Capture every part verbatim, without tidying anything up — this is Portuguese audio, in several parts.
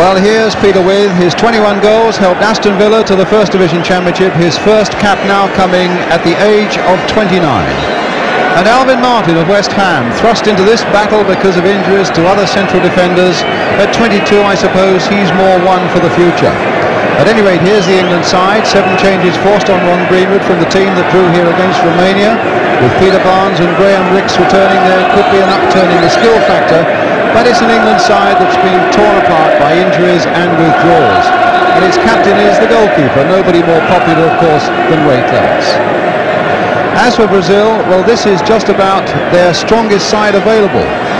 Well, here's Peter Withe. His twenty-one goals helped Aston Villa to the First Division Championship. His first cap now coming at the age of twenty-nine. And Alvin Martin of West Ham thrust into this battle because of injuries to other central defenders. At twenty-two, I suppose he's more one for the future. At any rate, here's the England side. Seven changes forced on Ron Greenwood from the team that drew here against Romania. With Peter Barnes and Graham Rix returning, there could be an upturn in the skill factor. But it's an England side that's been torn apart by injuries and withdrawals. And its captain is the goalkeeper, nobody more popular, of course, than Ray Clements. As for Brazil, well, this is just about their strongest side available.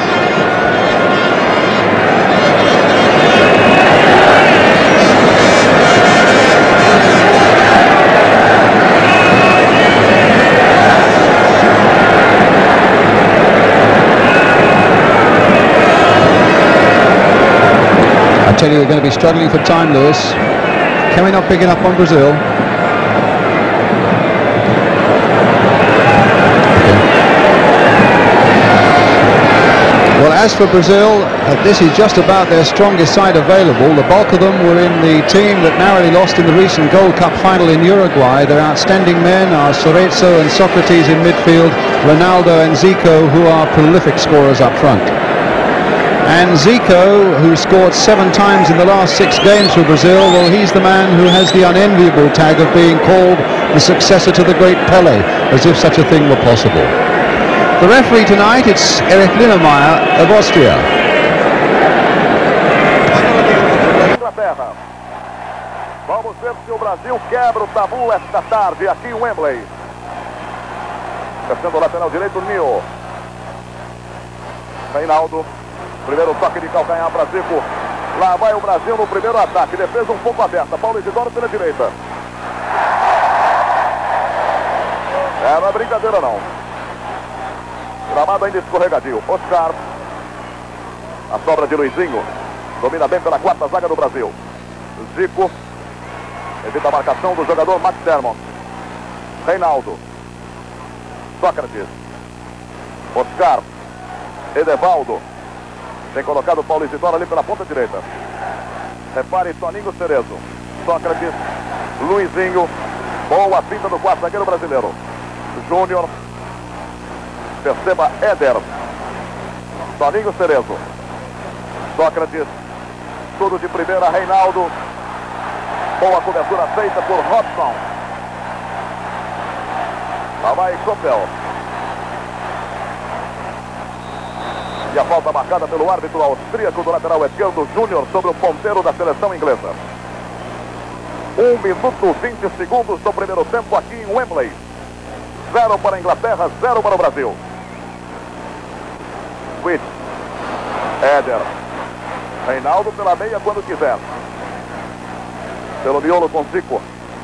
I tell you, we're going to be struggling for time, Lewis. Can we not pick it up on Brazil? Well, as for Brazil, uh, this is just about their strongest side available. The bulk of them were in the team that narrowly lost in the recent Gold Cup final in Uruguay. Their outstanding men are Cerezo and Socrates in midfield, Ronaldo and Zico, who are prolific scorers up front. And Zico, who scored seven times in the last six games for Brazil, well, he's the man who has the unenviable tag of being called the successor to the great Pele, as if such a thing were possible. The referee tonight, it's Erich Linnemeyer of Austria. Inglaterra. Vamos ver se o Brasil quebra o tabu esta tarde aqui em Wembley. Descendo o lateral direito, Nil. Reinaldo. Primeiro toque de calcanhar para Zico. Lá vai o Brasil no primeiro ataque. Defesa um pouco aberta. Paulo Isidoro pela direita. É, não é brincadeira não. Gramado ainda escorregadio. Oscar. A sobra de Luizinho. Domina bem pela quarta zaga do Brasil. Zico. Evita a marcação do jogador Max Dermott. Reinaldo. Sócrates. Oscar. Edevaldo. Tem colocado o Paulo Isidoro ali pela ponta direita. Repare, Toninho Cerezo. Sócrates. Luizinho. Boa pinta do quarto zagueiro brasileiro. Júnior. Perceba, Éder. Toninho Cerezo. Sócrates. Tudo de primeira, Reinaldo. Boa cobertura feita por Robson. Lá vai Coppel. E a falta marcada pelo árbitro austríaco do lateral esquerdo, Júnior, sobre o ponteiro da seleção inglesa. um minuto e vinte segundos do primeiro tempo aqui em Wembley. Zero para a Inglaterra, zero para o Brasil. Witt. Éder. Reinaldo pela meia quando quiser. Pelo miolo com Zico.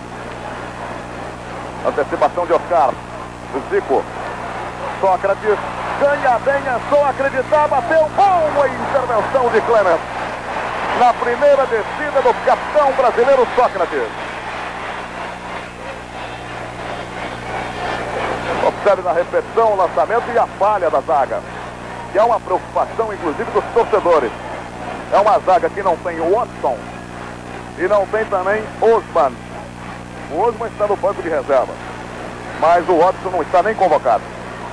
Antecipação de Oscar. Zico. Sócrates. Ganha bem, é só acreditar, bateu, boa intervenção de Clements. Na primeira descida do capitão brasileiro Sócrates. Observe na repetição o lançamento e a falha da zaga. Que é uma preocupação, inclusive, dos torcedores. É uma zaga que não tem o Watson e não tem também Osman. O Osman está no banco de reserva, mas o Watson não está nem convocado.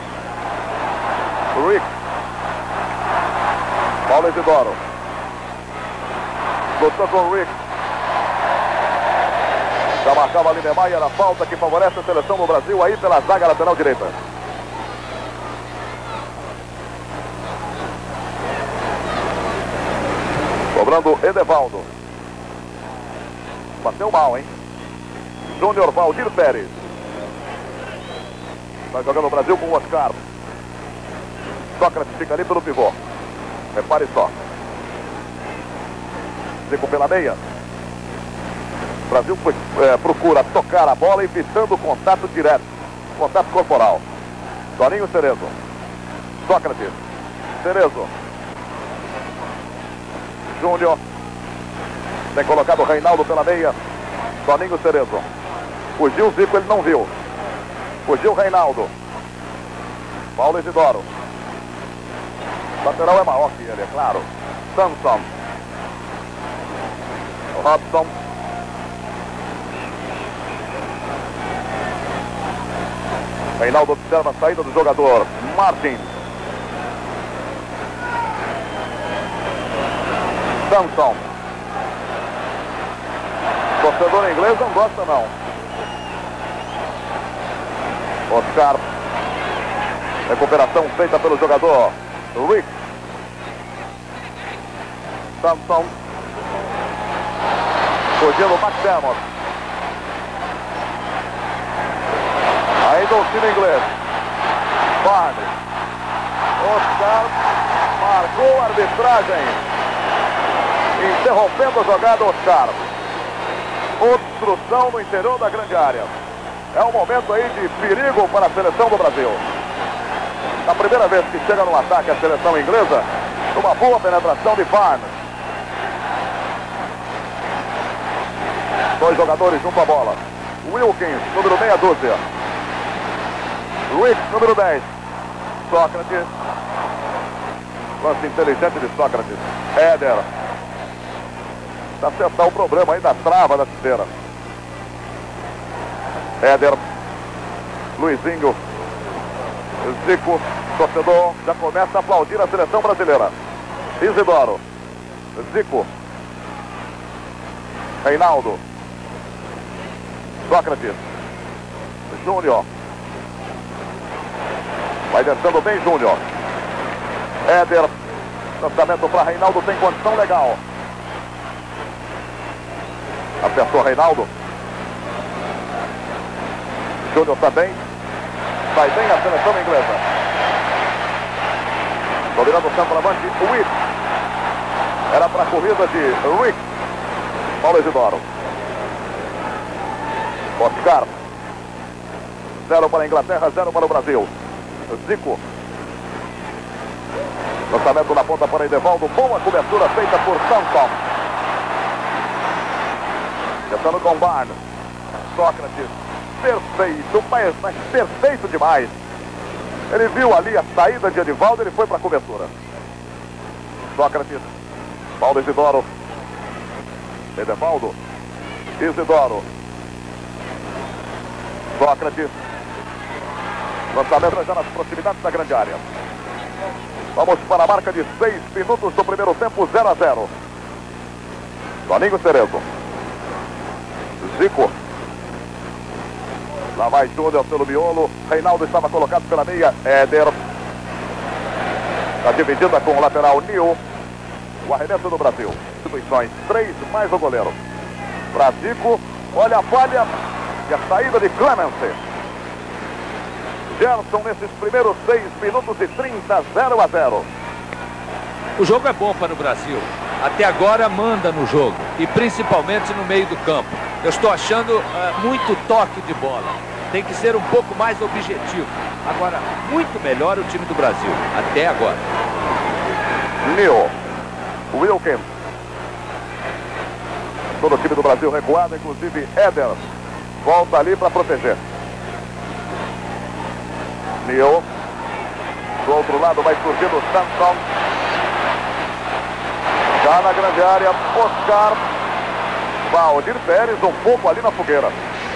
Rick. Paulo Isidoro. Lutou com o Rick. Já marcava ali Linnemeyer a falta que favorece a seleção do Brasil aí pela zaga lateral direita. Cobrando Edevaldo. Bateu mal, hein? Júnior Valdir Pérez. Vai jogando o Brasil com o Oscar. Sócrates fica ali pelo pivô. Repare só. Zico pela meia. O Brasil é, procura tocar a bola, evitando o contato direto. Contato corporal. Toninho Cerezo. Sócrates. Cerezo. Júnior. Tem colocado o Reinaldo pela meia. Toninho Cerezo. Fugiu Zico, ele não viu. Fugiu Reinaldo. Paulo Isidoro. O lateral é maior que ele, é claro. Samson. Robson. Reinaldo observa a saída do jogador Martin. Samson. Torcedor inglês não gosta não. Oscar. Recuperação feita pelo jogador Rick. Samson. Fugindo o McDermott. Ainda o time inglês. Barnes. Oscar marcou a arbitragem, interrompendo a jogada. Oscar. Obstrução no interior da grande área. É um momento aí de perigo para a seleção do Brasil. A primeira vez que chega no ataque a seleção inglesa, uma boa penetração de Barnes. Dois jogadores junto à bola. Wilkins, número meia dúzia. Rick, número dez. Sócrates. Lance inteligente de Sócrates. Éder. Para acertar o problema aí da trava da chuteira. Éder. Luizinho. Zico. Torcedor já começa a aplaudir a seleção brasileira. Isidoro. Zico. Reinaldo. Sócrates. Júnior. Vai descendo bem Júnior. Éder. Lançamento para Reinaldo, tem condição legal. Acertou Reinaldo. Júnior também. Vai bem a seleção inglesa. Dominando o centroavante, Wick. Era para a corrida de Rick. Paulo Isidoro. Oscar. Zero para a Inglaterra, zero para o Brasil. Zico. Lançamento na ponta para Edevaldo. Boa cobertura feita por Samson. Tentando com Barnes. Sócrates. Perfeito, mas, mas perfeito demais. Ele viu ali a saída de Edivaldo, ele foi para a cobertura. Sócrates. Paulo Isidoro. Edevaldo. Isidoro. Sócrates. Lançamento já nas proximidades da grande área. Vamos para a marca de seis minutos do primeiro tempo, zero a zero. Toninho Cerezo. Zico. Lá vai Júnior pelo miolo. Reinaldo estava colocado pela meia. Éder. A dividida com o lateral Nil. O arremesso do Brasil. Instituições, três mais o goleiro. Para Zico. Olha a falha. E a saída de Clemency. Gerson nesses primeiros seis minutos e trinta, zero a zero. O jogo é bom para o Brasil. Até agora manda no jogo. E principalmente no meio do campo. Eu estou achando uh, muito toque de bola. Tem que ser um pouco mais objetivo. Agora, muito melhor o time do Brasil. Até agora. Neo. Wilkins. Todo o time do Brasil recuado, inclusive Éder. Volta ali para proteger. Neo. Do outro lado vai surgindo o Samson. Já na grande área, Oscar. Valdir Pérez um pouco ali na fogueira.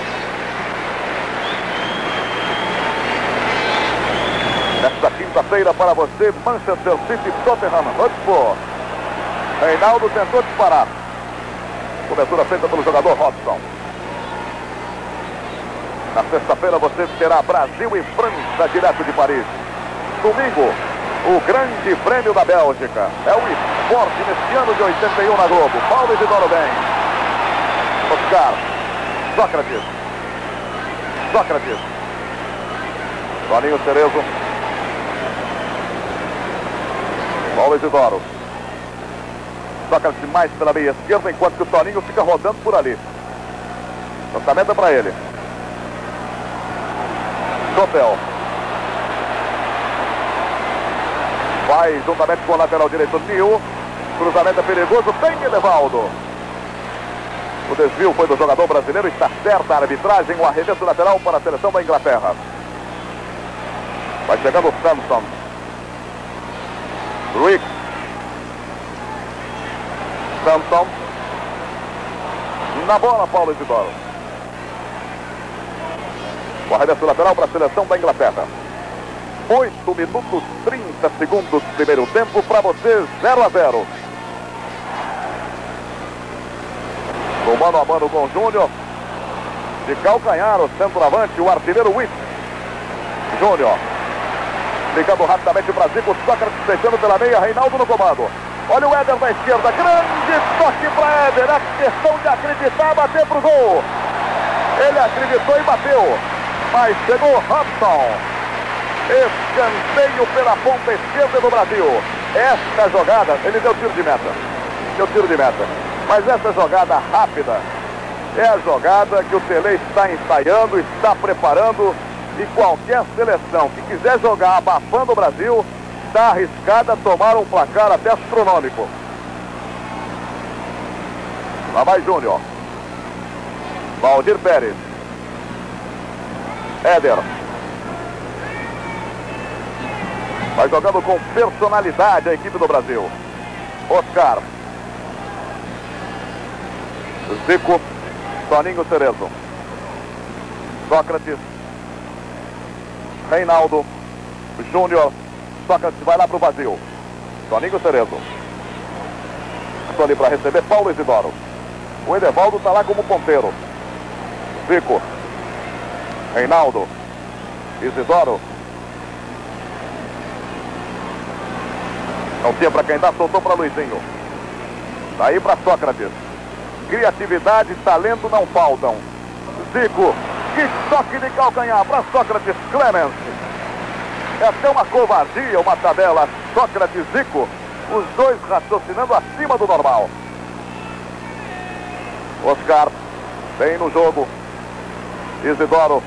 Nesta quinta-feira para você, Manchester City, Tottenham Hotspur. Reinaldo tentou disparar. Cobertura feita pelo jogador Robson. Na sexta-feira você terá Brasil e França direto de Paris. Domingo, o grande prêmio da Bélgica. É o esporte neste ano de oitenta e um na Globo. Paulo Isidoro bem. Oscar. Sócrates. Sócrates. Toninho Cerezo. Paulo Isidoro. Sócrates mais pela meia esquerda, enquanto que o Toninho fica rodando por ali. Lançamento é para ele. Chopel. Vai juntamente com o lateral direito Nil. Cruzamento é perigoso, tem Edevaldo. O desvio foi do jogador brasileiro, está certa a arbitragem, o arremesso lateral para a seleção da Inglaterra. Vai chegando o Samson. Rick. Samson. na bola, Paulo Isidoro. O arremesso lateral para a seleção da Inglaterra. oito minutos e trinta segundos do primeiro tempo para você, zero a zero. O mano a mano com o Júnior. De calcanhar, o centroavante, o artilheiro Witt. Júnior. Ligando rapidamente para Zico, Sócrates fechando pela meia, Reinaldo no comando. Olha o Éder da esquerda, grande toque para Éder, é questão de acreditar, bater pro gol. Ele acreditou e bateu, mas chegou Robson. Escanteio pela ponta esquerda do Brasil. Esta jogada, ele deu tiro de meta, deu tiro de meta, mas essa jogada rápida é a jogada que o Pelé está ensaiando, está preparando. E qualquer seleção que quiser jogar abafando o Brasil está arriscada a tomar um placar até astronômico. Lá vai Júnior. Valdir Pérez. Éder. Vai jogando com personalidade a equipe do Brasil. Oscar. Zico. Toninho Cerezo. Sócrates. Reinaldo. Júnior. Sócrates vai lá pro vazio. Toninho Cerezo. Estou ali para receber Paulo Isidoro. O Edevaldo está lá como ponteiro. Zico. Reinaldo. Isidoro. Não tinha para quem dá, soltou para Luizinho. Daí para Sócrates. Criatividade e talento não faltam. Zico. Que toque de calcanhar para Sócrates. Clemens. É até uma covardia, uma tabela. Sócrates e Zico. Os dois raciocinando acima do normal. Oscar. Bem no jogo. Isidoro.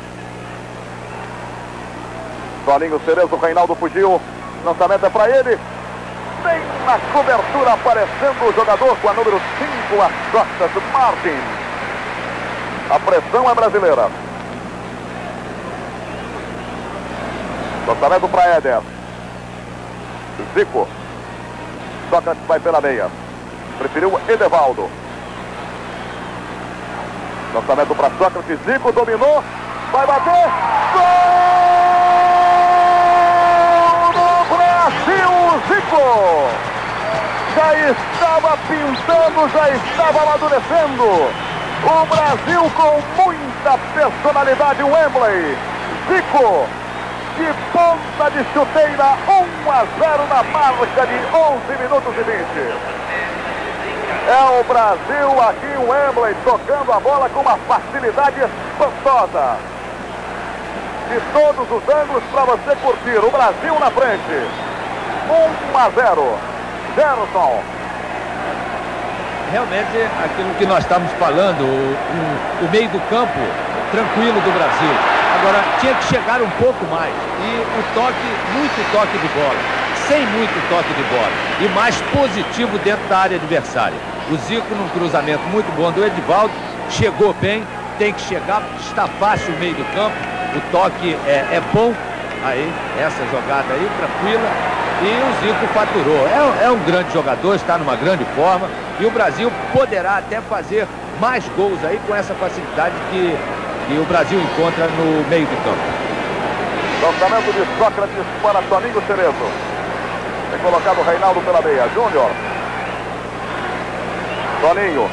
Toninho Cerezo. Reinaldo fugiu. Lançamento é para ele. Bem na cobertura aparecendo o jogador com a número cinco, as costas do Martin. A pressão é brasileira. Lançamento para Éder. Zico. Sócrates vai pela meia. Preferiu Edevaldo. Lançamento para Sócrates. Zico dominou. Vai bater. Gol do Brasil! Zico! Já estava pintando, já estava amadurecendo. O Brasil com muita personalidade. Wembley. Zico. De ponta de chuteira, um a zero na marca de onze minutos e vinte. É o Brasil aqui em Wembley tocando a bola com uma facilidade espantosa. De todos os ângulos para você curtir. O Brasil na frente. um a zero. Gerson. Realmente aquilo que nós estamos falando, o, o, o meio do campo tranquilo do Brasil. Agora, tinha que chegar um pouco mais. E o toque, muito toque de bola. Sem muito toque de bola. E mais positivo dentro da área adversária. O Zico, num cruzamento muito bom do Edivaldo, chegou bem, tem que chegar, está fácil o meio do campo. O toque é, é bom. Aí, essa jogada aí, tranquila. E o Zico faturou. É, é um grande jogador, está numa grande forma. E o Brasil poderá até fazer mais gols aí com essa facilidade que... E o Brasil encontra no meio do campo. Lançamento de Sócrates para Toninho Cerezo. Tem colocado o Reinaldo pela meia. Júnior. Toninho.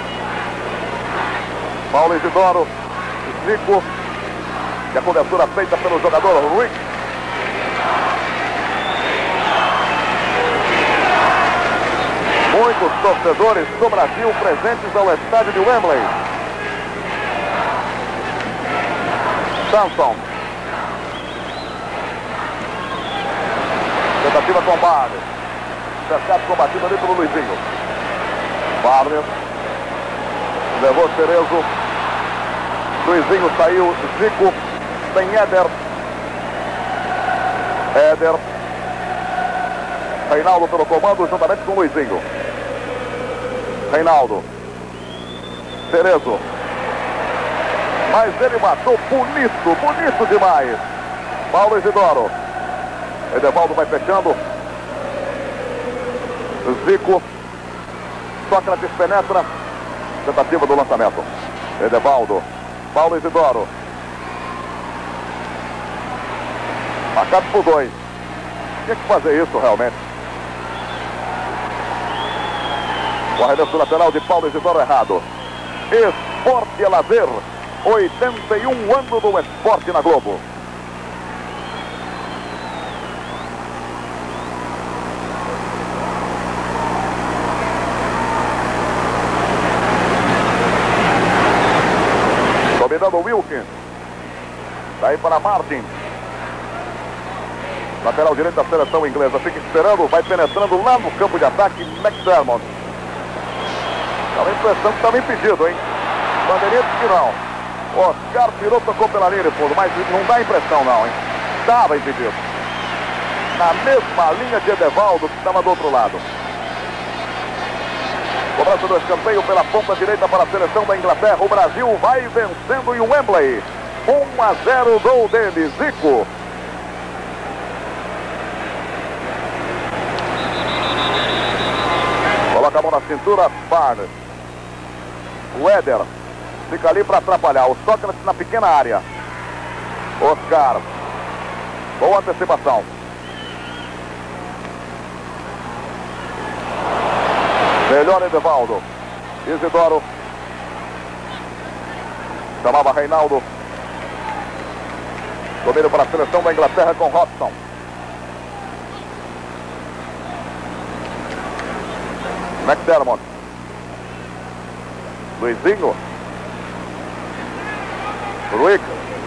Paulo Isidoro. Zico. E a cobertura feita pelo jogador Rui. Muitos torcedores do Brasil presentes ao estádio de Wembley. Samson. Tentativa com Barnes. Cercado combatido ali pelo Luizinho. Barnes. Levou Cerezo. Luizinho saiu. Zico. Tem Éder. Éder. Reinaldo pelo comando juntamente com Luizinho. Reinaldo. Cerezo. Mas ele matou bonito, bonito demais. Paulo Isidoro. Edevaldo vai fechando. Zico. Sócrates penetra. Tentativa do lançamento. Edevaldo. Paulo Isidoro. Marcado por dois. Tinha que fazer isso realmente. O arremesso lateral de Paulo Isidoro errado. Esporte é lazer. oitenta e um ano do esporte na Globo. Dominando o Wilkins. Daí para Martin. Lateral direito da seleção inglesa. Fica esperando, vai penetrando lá no campo de ataque. McDermott. Dá uma impressão que estava impedido, hein? Bandeirinha disse que não. Oscar tirou, tocou pela linha de fundo, mas não dá impressão não, hein? Estava impedido. Na mesma linha de Edevaldo, que estava do outro lado. Cobrança do escanteio pela ponta direita para a seleção da Inglaterra. O Brasil vai vencendo em Wembley. um a zero, gol dele, Zico. Coloca a mão na cintura, Barnes. O Éder fica ali para atrapalhar. O Sócrates na pequena área. Oscar. Boa antecipação. Melhor Edevaldo. Isidoro. Chamava Reinaldo. Domínio para a seleção da Inglaterra com Robson. McDermott. Luizinho. Ruick.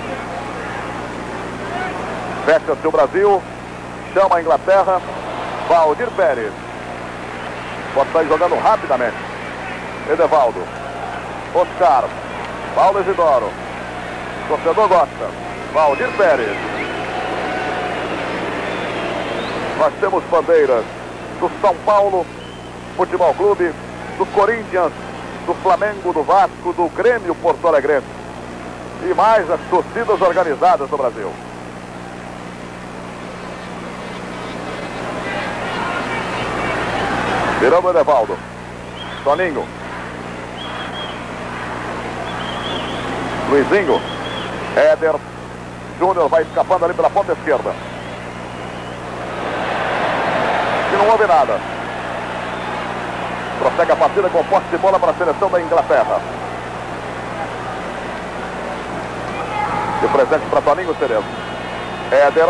Fecha-se o Brasil. Chama a Inglaterra. Valdir Pérez. Pode sair jogando rapidamente. Edevaldo. Oscar. Paulo Isidoro. O torcedor gosta. Valdir Pérez. Nós temos bandeiras do São Paulo Futebol Clube, do Corinthians, do Flamengo, do Vasco, do Grêmio Porto Alegre. E mais as torcidas organizadas do Brasil. Virando o Edevaldo. Toninho. Luizinho. Éder. Júnior vai escapando ali pela ponta esquerda. E não houve nada. Prossegue a partida com posse de bola para a seleção da Inglaterra. E presente para Toninho Cerezo. Éder.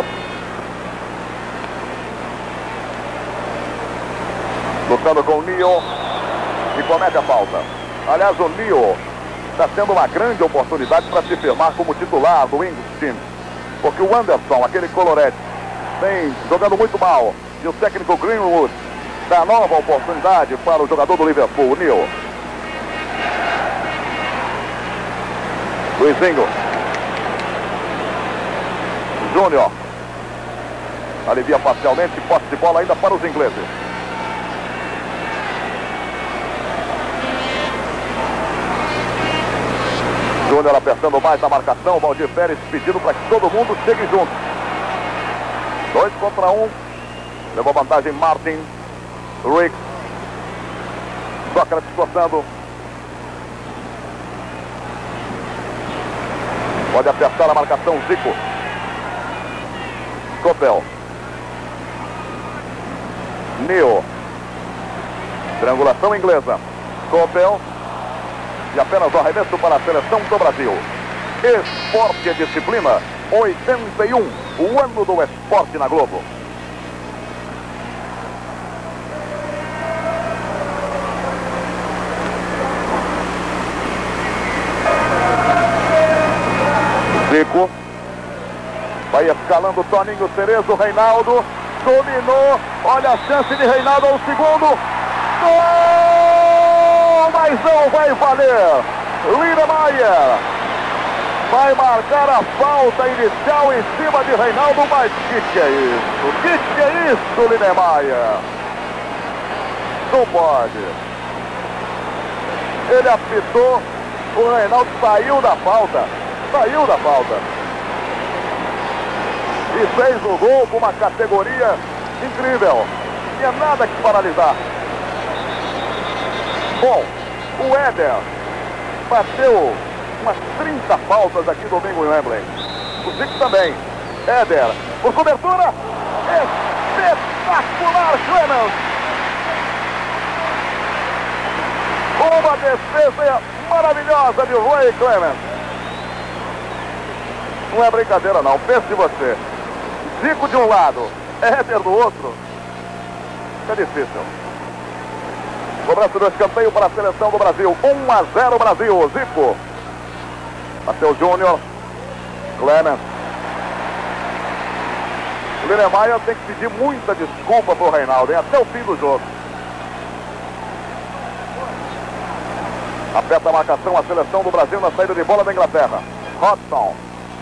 Lutando com o Nio. E comete a falta. Aliás, o Nio está tendo uma grande oportunidade para se firmar como titular do English Team. Porque o Anderson, aquele colorete, vem jogando muito mal. E o técnico Greenwood dá nova oportunidade para o jogador do Liverpool, o Nio. Luizinho. Júnior. Alivia parcialmente, posse de bola ainda para os ingleses. Júnior apertando mais na marcação. Valdir Pérez pedindo para que todo mundo chegue junto. Dois contra um. Levou vantagem Martin. Rick. Sócrates cortando. Pode apertar a marcação Zico. Copel. Neo. Triangulação inglesa. Copel. E apenas o arremesso para a seleção do Brasil. Esporte e disciplina. oitenta e um. O ano do esporte na Globo. Zico. Vai escalando Toninho Cerezo. Reinaldo. Dominou. Olha a chance de Reinaldo ao segundo. Gol! Mas não vai valer. Lindemeyer vai marcar a falta inicial em cima de Reinaldo. Mas que que é isso? Que que é isso, Lindemeyer? Não pode. Ele apitou. O Reinaldo saiu da falta. Saiu da falta. E fez o gol com uma categoria incrível. Não tinha nada que paralisar. Bom, o Éder bateu umas trinta faltas aqui domingo em Wembley. O Zico também. Éder, por cobertura. Espetacular, Clemens. Uma defesa maravilhosa de Roy Clemens. Não é brincadeira não, pense você. Zico de um lado, Éder do outro. É difícil. Cobrança do escanteio para a seleção do Brasil. um a zero Brasil. Zico. Bateu Júnior. Clemens. O Linemeyer tem que pedir muita desculpa pro Reinaldo, hein? Até o fim do jogo. Aperta a marcação a seleção do Brasil na saída de bola da Inglaterra. Hodgson.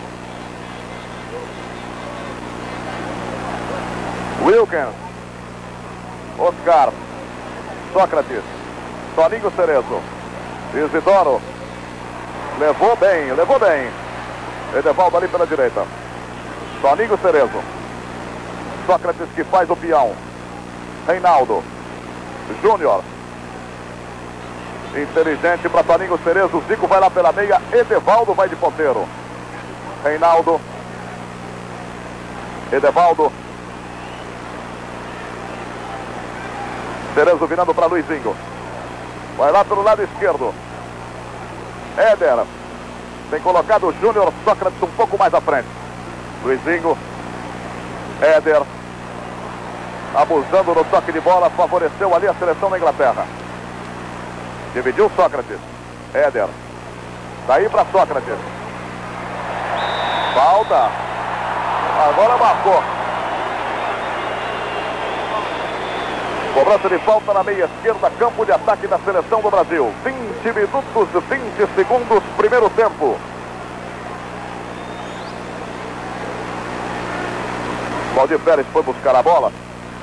Wilkins. Oscar. Sócrates. Toninho Cerezo. Isidoro. Levou bem, levou bem. Edevaldo ali pela direita. Toninho Cerezo. Sócrates que faz o peão. Reinaldo. Júnior. Inteligente para Toninho Cerezo. Zico vai lá pela meia. Edevaldo vai de ponteiro. Reinaldo. Edevaldo. Cerezo virando para Luizinho. Vai lá pelo lado esquerdo. Éder. Tem colocado o Júnior. Sócrates um pouco mais à frente. Luizinho. Éder. Abusando no toque de bola. Favoreceu ali a seleção da Inglaterra. Dividiu Sócrates. Éder. Daí para Sócrates. Falta. Agora marcou. Cobrança de falta na meia esquerda, campo de ataque da seleção do Brasil. vinte minutos, vinte segundos, primeiro tempo. Valdir Pérez foi buscar a bola.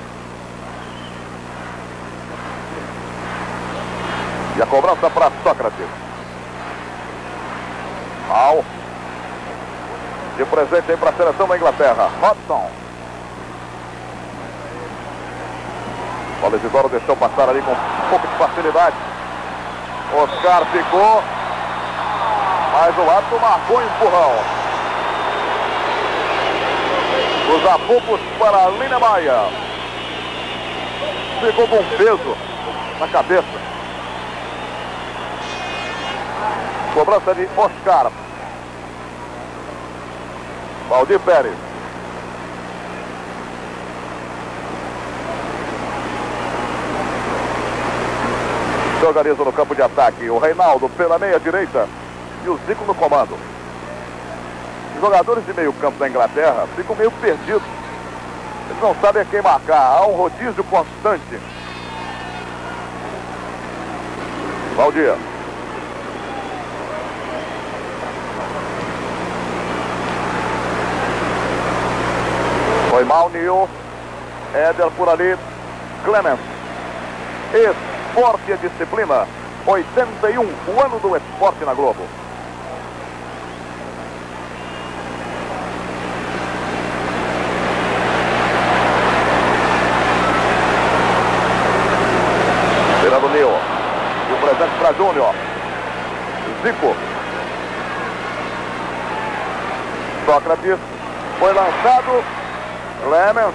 E a cobrança para Sócrates. Mal. De presente aí para a seleção da Inglaterra. Hodgson. O Isidoro deixou passar ali com um pouco de facilidade. Oscar ficou. Mas o árbitro marcou empurrão. Os apupos para Linemeyer. Ficou com peso na cabeça. Cobrança de Oscar. Valdir Pérez. Se organiza no campo de ataque. O Reinaldo pela meia direita e o Zico no comando. Os jogadores de meio campo da Inglaterra ficam meio perdidos. Eles não sabem a quem marcar. Há um rodízio constante. Valdir. Foi mal, Nil. Éder por ali. Clemens. Esporte e disciplina. oitenta e um, o ano do esporte na Globo. Tirando o Nil. E o presente para Júnior. Zico. Sócrates. Foi lançado. Clemens.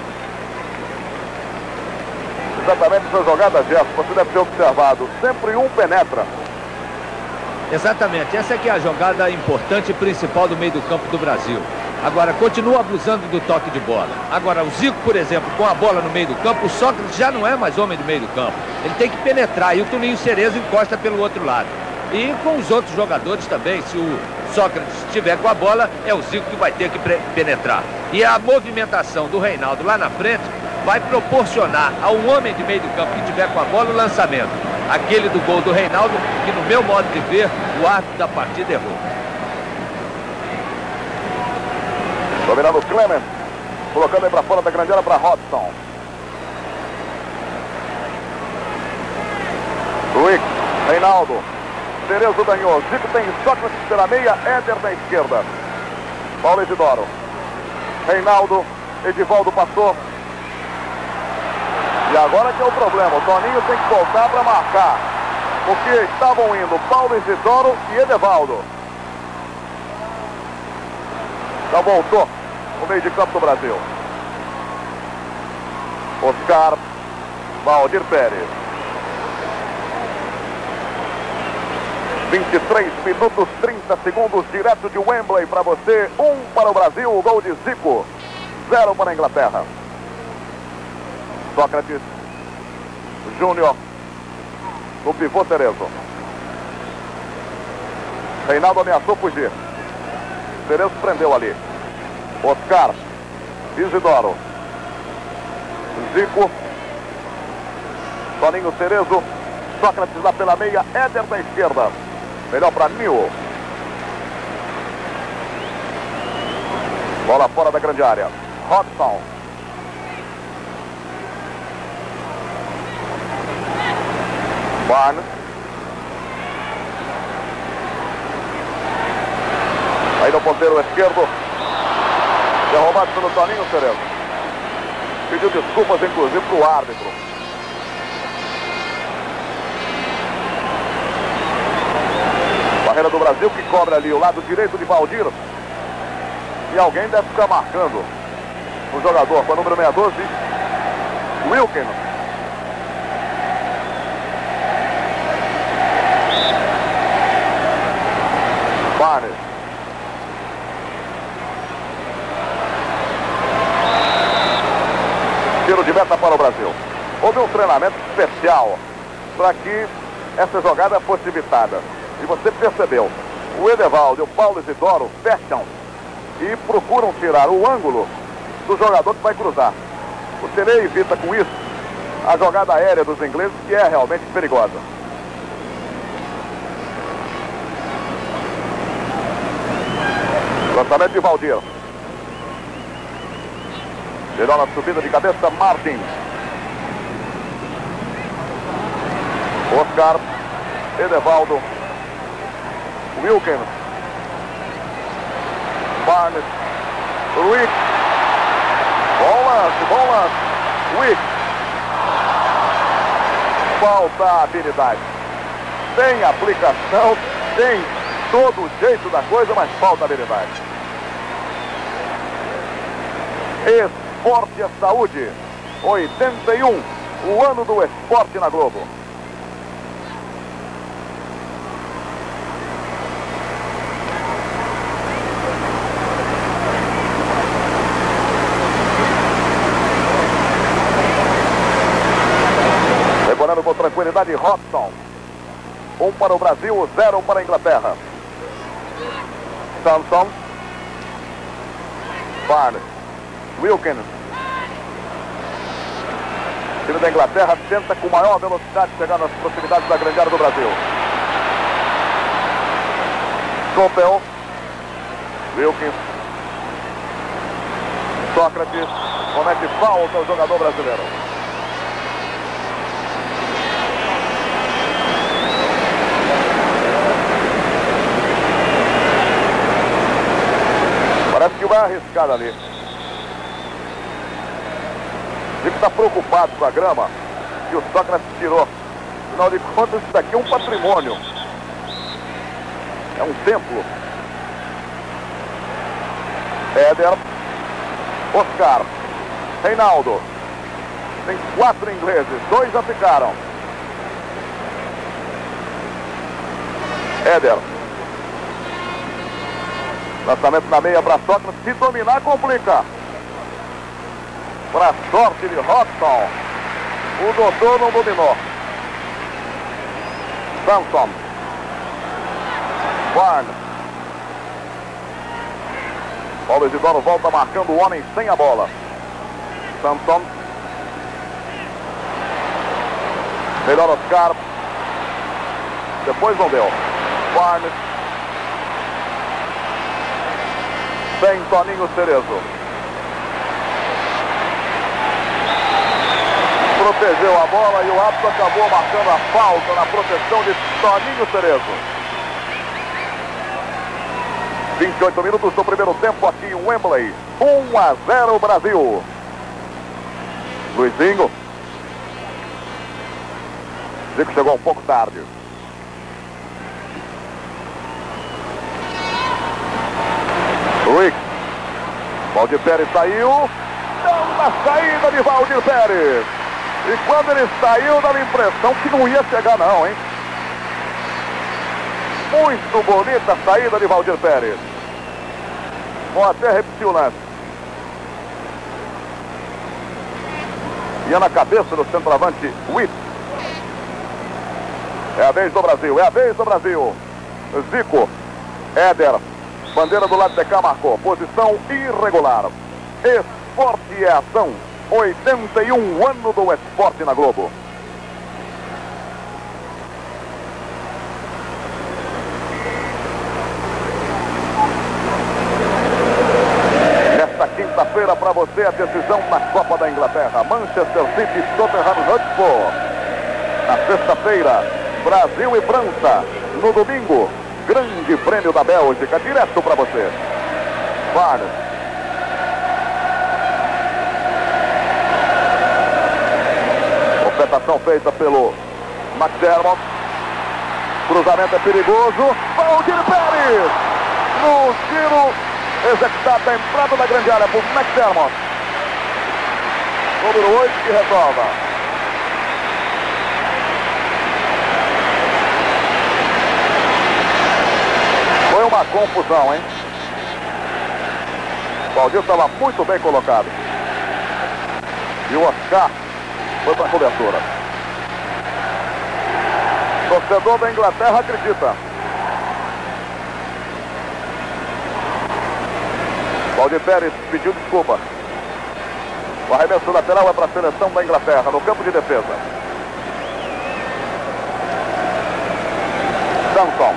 Exatamente essa jogada, Gerson, você deve ter observado. Sempre um penetra. Exatamente, essa aqui é a jogada importante e principal do meio do campo do Brasil. Agora, continua abusando do toque de bola. Agora, o Zico, por exemplo, com a bola no meio do campo, o Sócrates já não é mais homem do meio do campo. Ele tem que penetrar e o Toninho Cerezo encosta pelo outro lado. E com os outros jogadores também, se o Sócrates estiver com a bola, é o Zico que vai ter que penetrar. E a movimentação do Reinaldo lá na frente vai proporcionar a um homem de meio do campo que tiver com a bola o lançamento. Aquele do gol do Reinaldo, que no meu modo de ver, o árbitro da partida errou. Dominando o Clemens, colocando aí para fora da grande área para Hodgson. Luiz, Reinaldo, Cerezo ganhou, Zico tem Sócrates pela meia, Éder na esquerda. Paulo Isidoro, Reinaldo, Edivaldo passou. E agora que é o problema, o Toninho tem que voltar para marcar. porque estavam indo Paulo Isidoro e Edevaldo. Já voltou o meio de campo do Brasil. Oscar, Valdir Pérez. vinte e três minutos, trinta segundos, direto de Wembley para você. Um para o Brasil, o gol de Zico. Zero para a Inglaterra. Sócrates Júnior no pivô Cerezo. Reinaldo ameaçou fugir. Cerezo prendeu ali. Oscar, Isidoro, Zico, Toninho Cerezo, Sócrates lá pela meia, Éder da esquerda. Melhor para Nil. Bola fora da grande área. Hodgson. Barnes. Aí no ponteiro esquerdo. Derrubado pelo Toninho Cerezo. Pediu desculpas, inclusive, para o árbitro. Barreira do Brasil que cobra ali o lado direito de Valdir. E alguém deve ficar marcando o jogador com a número meia doze, Wilken. Barnes. Tiro de meta para o Brasil. Houve um treinamento especial para que essa jogada fosse evitada. E você percebeu, o Edevaldo e o Paulo Isidoro fecham e procuram tirar o ângulo do jogador que vai cruzar. O Tele evita com isso a jogada aérea dos ingleses, que é realmente perigosa. Lançamento de Valdir. Melhor na subida de cabeça, Martins. Oscar, Edevaldo, Wilken, Barnes, Wick. Bom lance, bom lance. Wick. Falta habilidade. Tem aplicação, tem todo o jeito da coisa, mas falta habilidade. Esporte é saúde. oitenta e um, o ano do esporte na Globo. Recorrendo com tranquilidade, Hodgson. Um para o Brasil, zero para a Inglaterra. Samson. Barnes. Wilken. O time da Inglaterra tenta com maior velocidade chegar nas proximidades da grande área do Brasil. Coppel. Wilken. Sócrates. Comete falta o jogador brasileiro. Parece que vai arriscar ali. Ele está preocupado com a grama que o Sócrates tirou. Afinal de contas, isso daqui é um patrimônio. É um templo. Éder. Oscar. Reinaldo. Tem quatro ingleses. Dois já ficaram. Éder. Lançamento na meia para Sócrates. Se dominar, complica. Para sorte de Hodgson. O doutor não dominou. Samson. Barnes. Paulo Isidoro volta marcando o homem sem a bola. Samson. Melhor Oscar. Depois não deu. Barnes. Sem Toninho Cerezo. Protegeu a bola e o árbitro acabou marcando a falta na proteção de Toninho Cerezo. vinte e oito minutos do primeiro tempo aqui em Wembley. um a zero Brasil. Luizinho. Zico chegou um pouco tarde. Luiz. Valdir Pérez saiu. Dá uma saída de Valdir Pérez. E quando ele saiu, dava a impressão que não ia chegar não, hein? Muito bonita a saída de Valdir Pérez. Vou até repetir o lance. E é na cabeça do centroavante Witt. É a vez do Brasil, é a vez do Brasil. Zico, Éder, bandeira do lado de cá marcou. Posição irregular. Esporte e ação. oitenta e um ano do esporte na Globo. Nesta quinta-feira para você a decisão na Copa da Inglaterra. Manchester City e Tottenham Hotspur. Na sexta-feira, Brasil e França. No domingo, Grande Prêmio da Bélgica, direto para você. Vargas. Completação feita pelo McDermott. Cruzamento é perigoso. Valdir Pérez. No tiro executado a entrada da grande área por McDermott. Número oito que resolva. Foi uma confusão, hein? O Valdir estava muito bem colocado. E o Oscar foi para a cobertura. Torcedor da Inglaterra acredita. Valdir Pérez pediu desculpa. O arremesso lateral é para a seleção da Inglaterra no campo de defesa. Samson.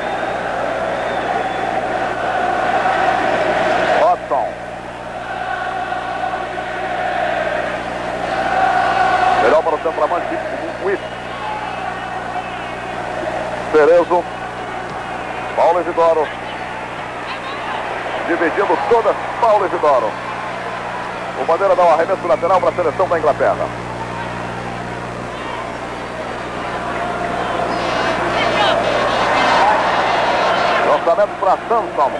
Hodgson. Melhor para o centroavante Witt. Cerezo. Paulo Isidoro. Dividindo todas, Paulo Isidoro. O bandeira dá um arremesso lateral para a seleção da Inglaterra. Lançamento para Samson.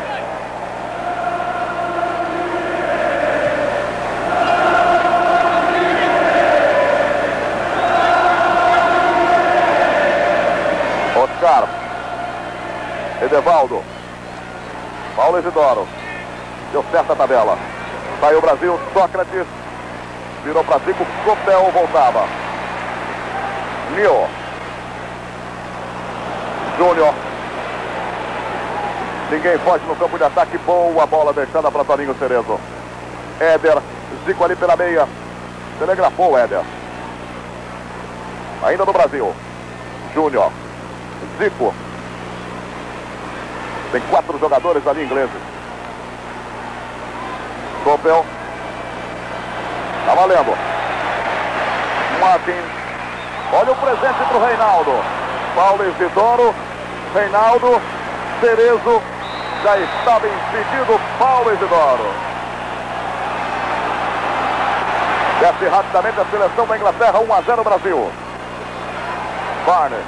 Oscar. Edevaldo. Paulo Isidoro. Deu certo a tabela. Saiu o Brasil, Sócrates. Virou para Zico, Copel voltava. Nil. Júnior. Ninguém foge no campo de ataque. Boa bola deixada para Toninho Cerezo. Éder. Zico ali pela meia. Telegrafou o Éder. Ainda no Brasil. Júnior. Zico. Tem quatro jogadores ali ingleses. Copel. Tá valendo. Martin. Olha o presente para o Reinaldo. Paulo Isidoro. Reinaldo. Cerezo. Já estava impedido Paulo Isidoro. Desce rapidamente a seleção da Inglaterra. um a zero Brasil. Barney.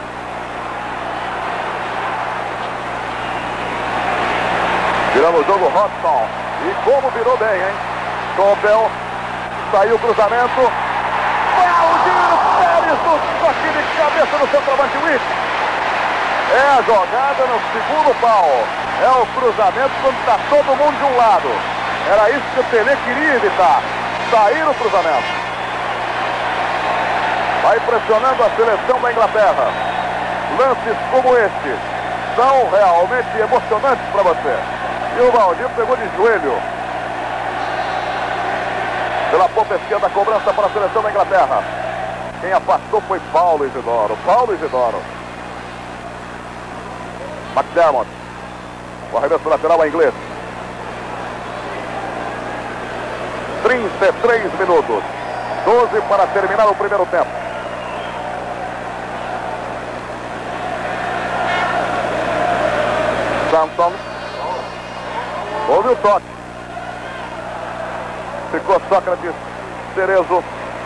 Virando o jogo, Hodgson. E como virou bem, hein? Copel. Saiu o cruzamento. Valdir Pérez no toque de cabeça no centroavante Witt. É a jogada no segundo pau. É o cruzamento quando está todo mundo de um lado. Era isso que o Pelé queria evitar. Sair o cruzamento. Vai pressionando a seleção da Inglaterra. Lances como este são realmente emocionantes para você. E o Valdir pegou de joelho. Pela ponta esquerda, a cobrança para a seleção da Inglaterra. Quem afastou foi Paulo Isidoro. Paulo Isidoro. McDermott. O arremesso lateral é inglês. trinta e três minutos. doze para terminar o primeiro tempo. Samson. Houve o toque. Ficou Sócrates. Cerezo.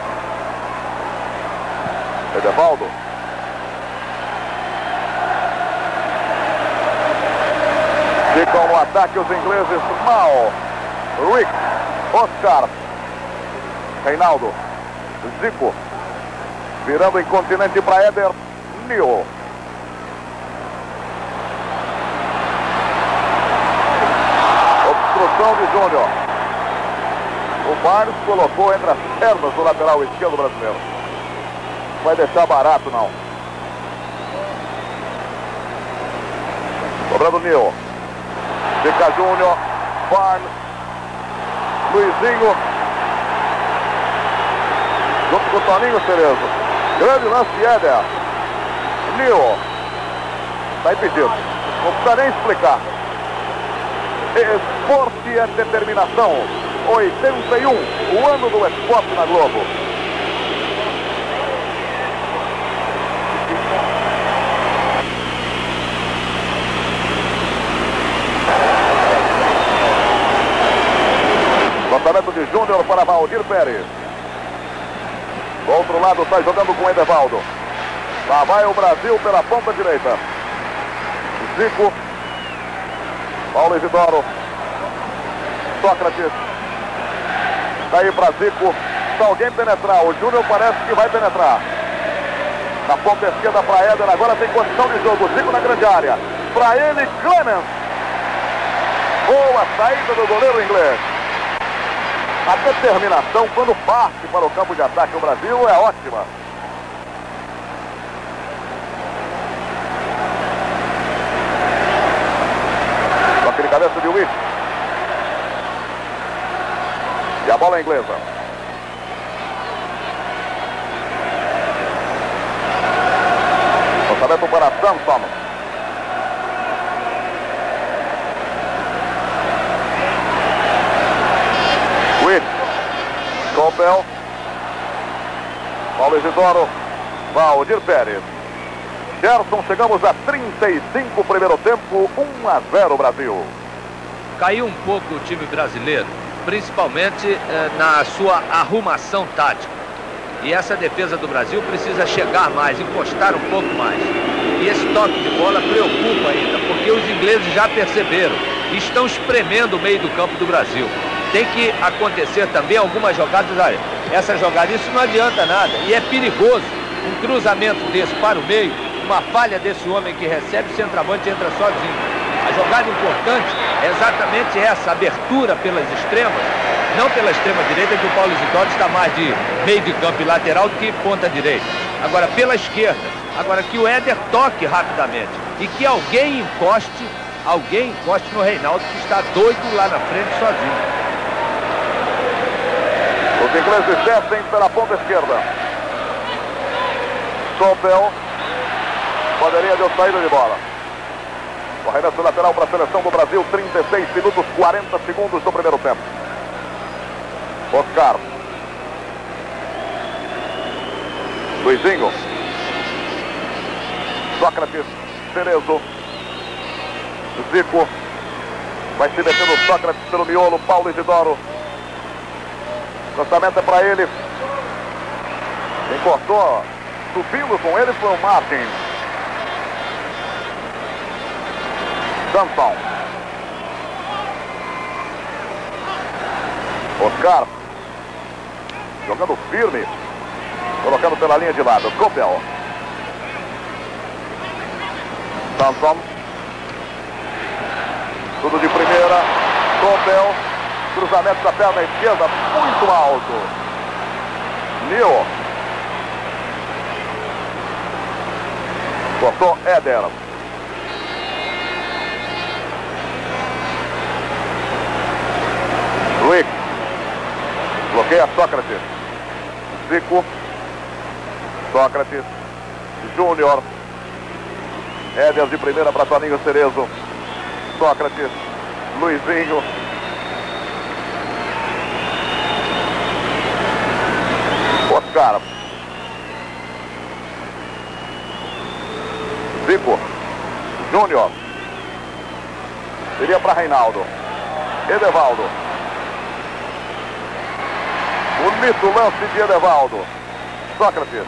Edevaldo. Ficam no ataque os ingleses. Mal, Rick, Oscar, Reinaldo, Zico, virando incontinente para Éder, Nil. Obstrução de Júnior. O Barnes colocou entre as pernas do lateral esquerdo brasileiro. Vai deixar barato, não. Cobrando Nil. Fica Júnior, Barnes, Luizinho, junto com o Toninho Cerezo. Grande lance de Éder. Nil. Está impedido. Não precisa nem explicar. Esporte é determinação. oitenta e um, o ano do esporte na Globo. Lançamento de Júnior para Valdir Pérez. Do outro lado está jogando com Edevaldo. Lá vai o Brasil pela ponta direita. Zico. Paulo Isidoro. Sócrates. Daí para Zico. Se alguém penetrar, o Júnior parece que vai penetrar. Na ponta esquerda para Éder. Agora tem condição de jogo. Zico na grande área. Para ele, Clemens. Boa saída do goleiro inglês. A determinação quando parte para o campo de ataque o Brasil é ótima. Com aquele cabeça de Witt. E a bola é inglesa. Lançamento para Samson. Witt. Copel. Paulo Isidoro. Valdir Pérez. Gerson, chegamos a trinta e cinco, primeiro tempo, um a zero Brasil. Caiu um pouco o time brasileiro, principalmente eh, na sua arrumação tática. E essa defesa do Brasil precisa chegar mais, encostar um pouco mais. E esse toque de bola preocupa ainda, porque os ingleses já perceberam e estão espremendo o meio do campo do Brasil. Tem que acontecer também algumas jogadas. Olha, essa jogada, isso não adianta nada. E é perigoso um cruzamento desse para o meio, uma falha desse homem que recebe, o centroavante entra sozinho. A jogada importante é exatamente essa, abertura pelas extremas, não pela extrema direita, que o Paulo Isidoro está mais de meio de campo e lateral do que ponta direita. Agora pela esquerda, agora que o Éder toque rapidamente e que alguém encoste, alguém encoste no Reinaldo, que está doido lá na frente sozinho. Os ingleses descem pela ponta esquerda. Copel. Poderia ter saída de bola. O arremesso lateral para a seleção do Brasil. trinta e seis minutos, quarenta segundos do primeiro tempo. Oscar. Luizinho. Sócrates. Cerezo. Zico. Vai se metendo Sócrates pelo miolo. Paulo Isidoro. Lançamento é para ele. Quem cortou, subindo com ele, foi o Martin. Samson. Oscar. Jogando firme. Colocando pela linha de lado. Copel. Samson. Tudo de primeira. Copel. Cruzamento da perna esquerda, muito alto. Nil. Cortou Éder. Rick. Bloqueia Sócrates. Zico. Sócrates. Júnior. Éder de primeira para Toninho Cerezo. Sócrates. Luizinho. Oscar. Zico. Júnior. Seria para Reinaldo. Edevaldo. Bonito lance de Edevaldo. Sócrates.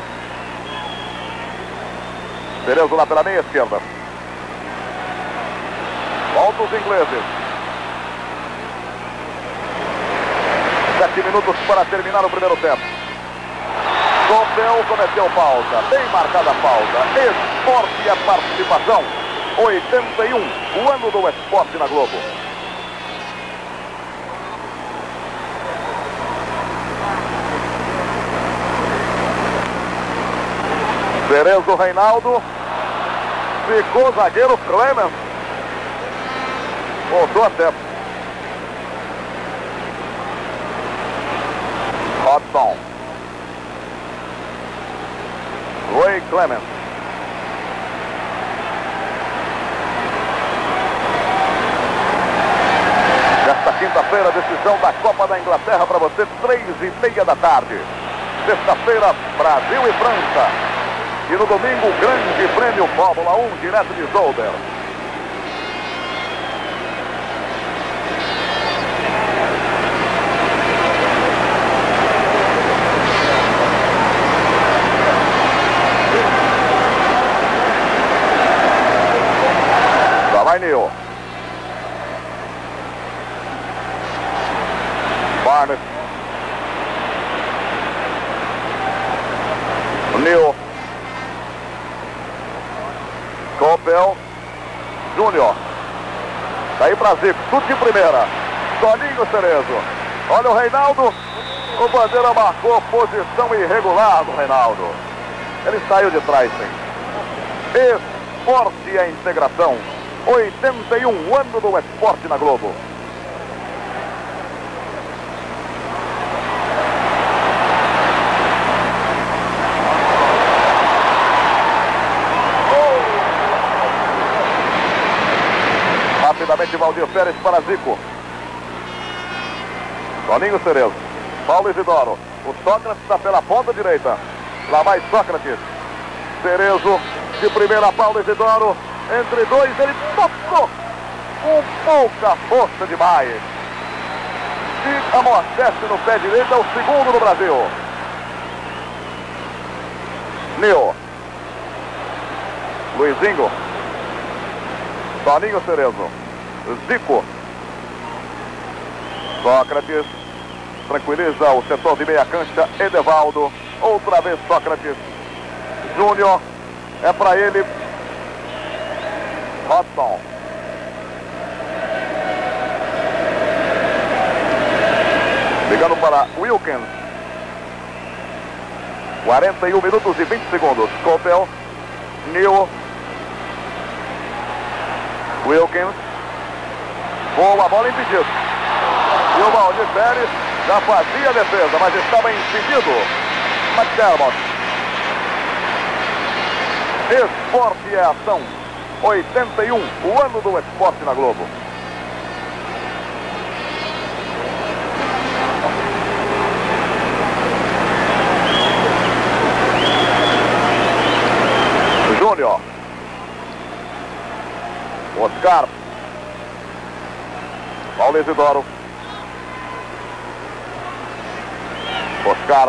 Cerezo lá pela meia esquerda. Volta os ingleses. Sete minutos para terminar o primeiro tempo. Coppel cometeu falta. Bem marcada a falta. Esporte e a participação. oitenta e um, o ano do esporte na Globo. Cerezo Reinaldo. Ficou zagueiro Clemens. Voltou a tempo. Hodgson. Ray Clemens. Nesta quinta-feira, decisão da Copa da Inglaterra para você, três e meia da tarde. Sexta-feira, Brasil e França. E no domingo, Grande Prêmio Fórmula um, direto de Zolder. Lá vai Neil. Barnes. Neil. Coppel. Júnior. Daí pra Zico. Tudo de primeira. Toninho Cerezo. Olha o Reinaldo. O Bandeira marcou posição irregular do Reinaldo. Ele saiu de trás, sim. Esporte e a integração. oitenta e um, ano do esporte na Globo. Rapidamente Valdir Pérez para Zico. Toninho Cerezo. Paulo Isidoro. O Sócrates está pela ponta direita. Lá vai Sócrates. Cerezo de primeira, Paulo Isidoro. Entre dois, ele tocou com pouca força demais. Se amortece no pé direito, é o segundo no Brasil. Neo. Luizinho. Toninho Cerezo. Zico. Sócrates. Tranquiliza o setor de meia cancha. Edevaldo. Outra vez Sócrates. Júnior. É para ele. Hodgson. Ligando para Wilkins. quarenta e um minutos e vinte segundos. Coppel. Neil. Wilkins. Boa bola, impedido. E o Valdir Pérez já fazia a defesa, mas estava impedido. McDermott. Esporte é ação. oitenta e um, o ano do esporte na Globo. Júnior. Oscar. Paulo Isidoro. Oscar.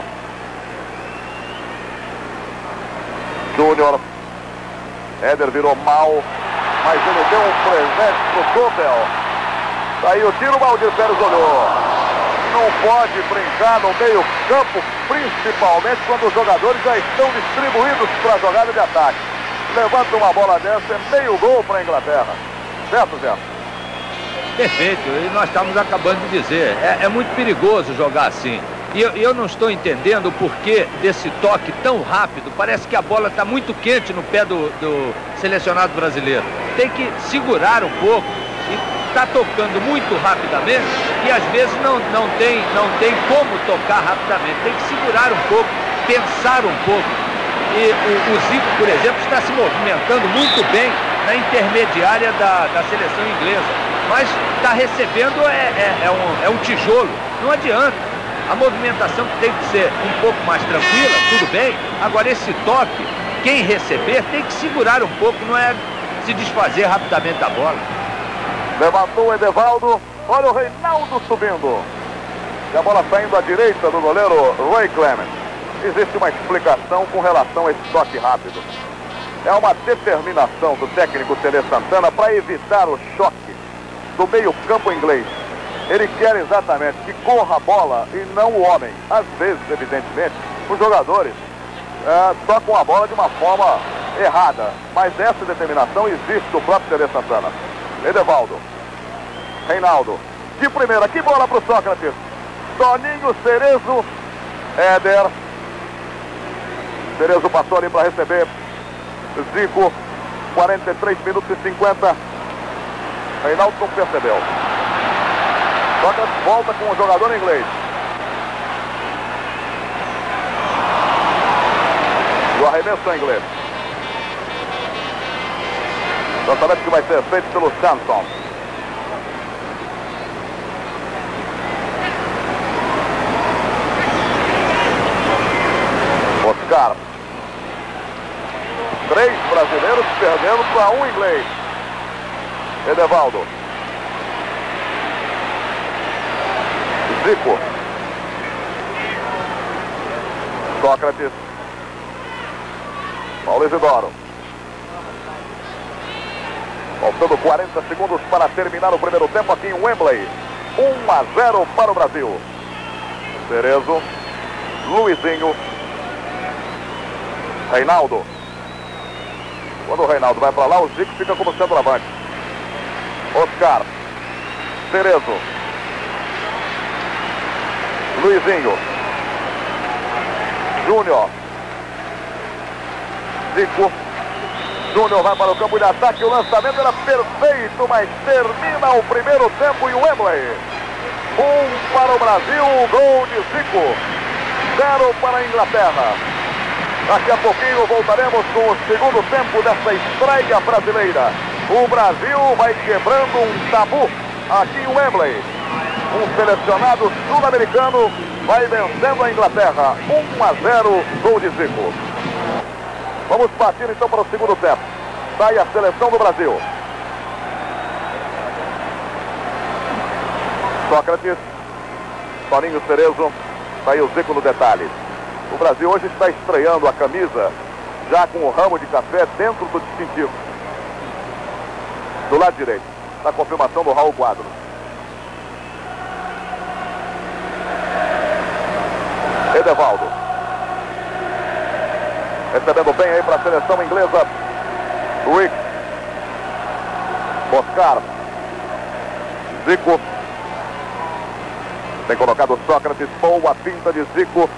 Júnior. Éder virou mal, mas ele deu um presente pro Coppel. Daí o tiro, o Valdir Pérez olhou. Não pode brincar no meio campo, principalmente quando os jogadores já estão distribuídos para a jogada de ataque. Levanta uma bola dessa, é meio gol para a Inglaterra. Certo, Zé? Perfeito, e nós estamos acabando de dizer, é, é muito perigoso jogar assim. E eu, eu não estou entendendo o porquê desse toque tão rápido. Parece que a bola está muito quente no pé do, do selecionado brasileiro. Tem que segurar um pouco. E está tocando muito rapidamente e às vezes não, não, tem, não tem como tocar rapidamente. Tem que segurar um pouco, pensar um pouco. E o, o Zico, por exemplo, está se movimentando muito bem na intermediária da, da seleção inglesa. Mas está recebendo é, é, é, um, é um tijolo. Não adianta. A movimentação tem que ser um pouco mais tranquila, tudo bem. Agora esse toque, quem receber tem que segurar um pouco, não é se desfazer rapidamente da bola. Levantou o Edevaldo, olha o Reinaldo subindo. E a bola saindo à direita do goleiro Ray Clemens. Existe uma explicação com relação a esse toque rápido. É uma determinação do técnico Tele Santana para evitar o choque do meio campo inglês. Ele quer exatamente que corra a bola e não o homem. Às vezes, evidentemente, os jogadores é, tocam a bola de uma forma errada. Mas essa determinação existe do próprio Tele Santana. Edevaldo. Reinaldo. De primeira, que bola para o Sócrates. Toninho, Cerezo, Éder. Cerezo passou ali para receber. Zico, quarenta e três minutos e cinquenta. Reinaldo não percebeu. Sócrates volta com o jogador inglês. E o arremesso é inglês. Lançamento que vai ser feito pelo Samson. Oscar. Três brasileiros perdendo para um inglês. Edevaldo. Zico. Sócrates. Paulo Isidoro. Faltando quarenta segundos para terminar o primeiro tempo aqui em Wembley. um a zero para o Brasil. Cerezo. Luizinho. Reinaldo. Quando o Reinaldo vai para lá, o Zico fica como centroavante. Oscar. Cerezo. Luizinho. Júnior. Zico. Júnior vai para o campo de ataque. O lançamento era perfeito, mas termina o primeiro tempo em Wembley. Um para o Brasil, gol de Zico. Zero para a Inglaterra. Daqui a pouquinho voltaremos com o segundo tempo dessa estreia brasileira. O Brasil vai quebrando um tabu aqui em Wembley. Um selecionado sul-americano vai vencendo a Inglaterra. um a zero, gol de Zico. Vamos partir então para o segundo tempo. Sai a seleção do Brasil. Sócrates. Toninho, Cerezo. Sai o Zico no detalhe. O Brasil hoje está estreando a camisa já com o ramo de café dentro do distintivo. Do lado direito. Na confirmação do Raul Quadros. Edevaldo. Recebendo bem aí para a seleção inglesa. Rick. Oscar. Zico. Tem colocado Sócrates. Boa pinta de Zico.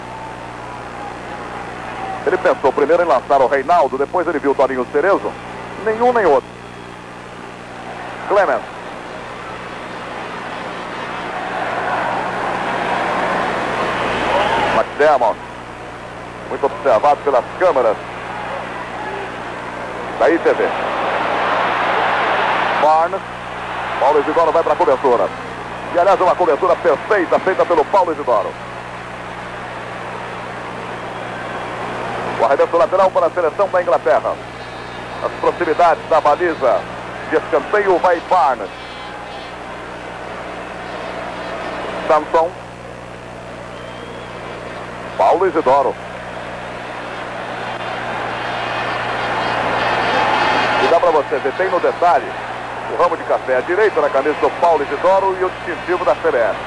Ele pensou primeiro em lançar o Reinaldo, depois ele viu o Toninho Cerezo. Nenhum nem outro. Clemens. McDermott. Muito observado pelas câmeras da I T V. Barnes. Paulo Isidoro vai para a cobertura. E aliás é uma cobertura perfeita feita pelo Paulo Isidoro. O arremesso lateral para a seleção da Inglaterra. Nas proximidades da baliza de escanteio vai Barnes. Samson. Paulo Isidoro. E dá para você ver, tem no detalhe o ramo de café à direita na camisa do Paulo Isidoro e o distintivo da C B S.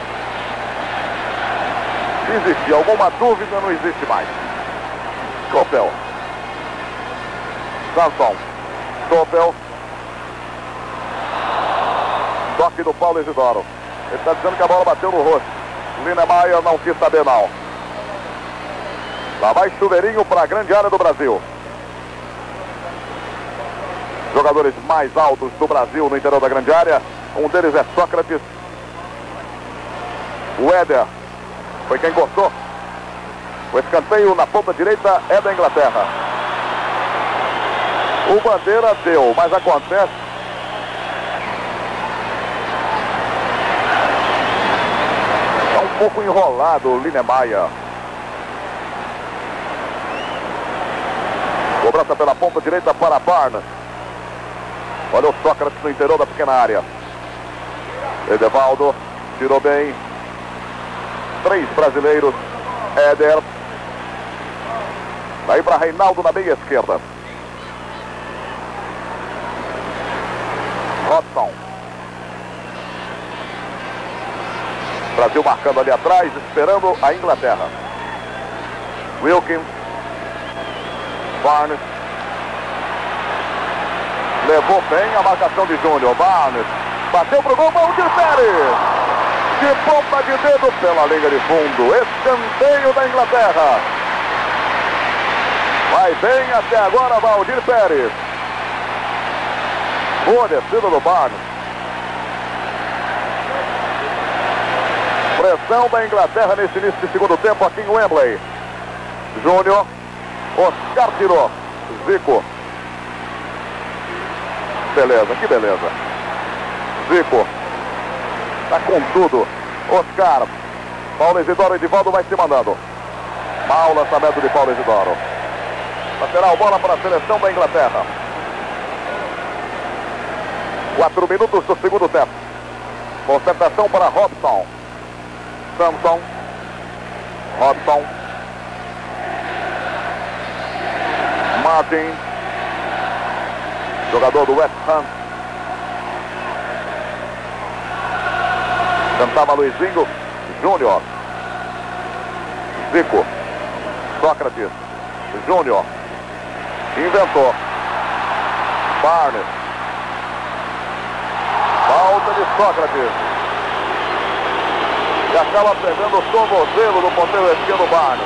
Se existia alguma dúvida, não existe mais. Stoppel. Samson. Stoppel. Toque do Paulo Isidoro. Ele está dizendo que a bola bateu no rosto. Linemeyer não quis saber não. Lá vai chuveirinho para a grande área do Brasil. Jogadores mais altos do Brasil no interior da grande área. Um deles é Sócrates. O Éder foi quem cortou. O escanteio na ponta direita é da Inglaterra. O Bandeira deu, mas acontece. Está um pouco enrolado o Linemeyer. Cobrança pela ponta direita para Barnes. Olha o Sócrates no interior da pequena área. Edevaldo tirou bem. Três brasileiros. Éder. Daí para Reinaldo na meia esquerda. Hodgson. Brasil marcando ali atrás, esperando a Inglaterra. Wilkins. Barnes. Levou bem a marcação de Júnior. Barnes. Bateu pro gol, Valdir Pérez. De ponta de dedo pela linha de fundo. Escanteio da Inglaterra. Vai bem até agora Valdir Pérez. Boa descida do Barnes. Pressão da Inglaterra nesse início de segundo tempo aqui em Wembley. Júnior. Oscar tirou. Zico. Beleza, que beleza. Zico. Tá com tudo. Oscar. Paulo Isidoro e Edivaldo vai se mandando. Mau lançamento de Paulo Isidoro. Lateral, bola para a seleção da Inglaterra. Quatro minutos do segundo tempo. Concentração para Robson. Samson. Robson. Martin. Jogador do West Ham. Cantava Luizinho Júnior. Zico. Sócrates. Júnior. Inventou. Barnes. Falta de Sócrates. E acaba pegando o tornozelo do ponteiro esquerdo Barnes.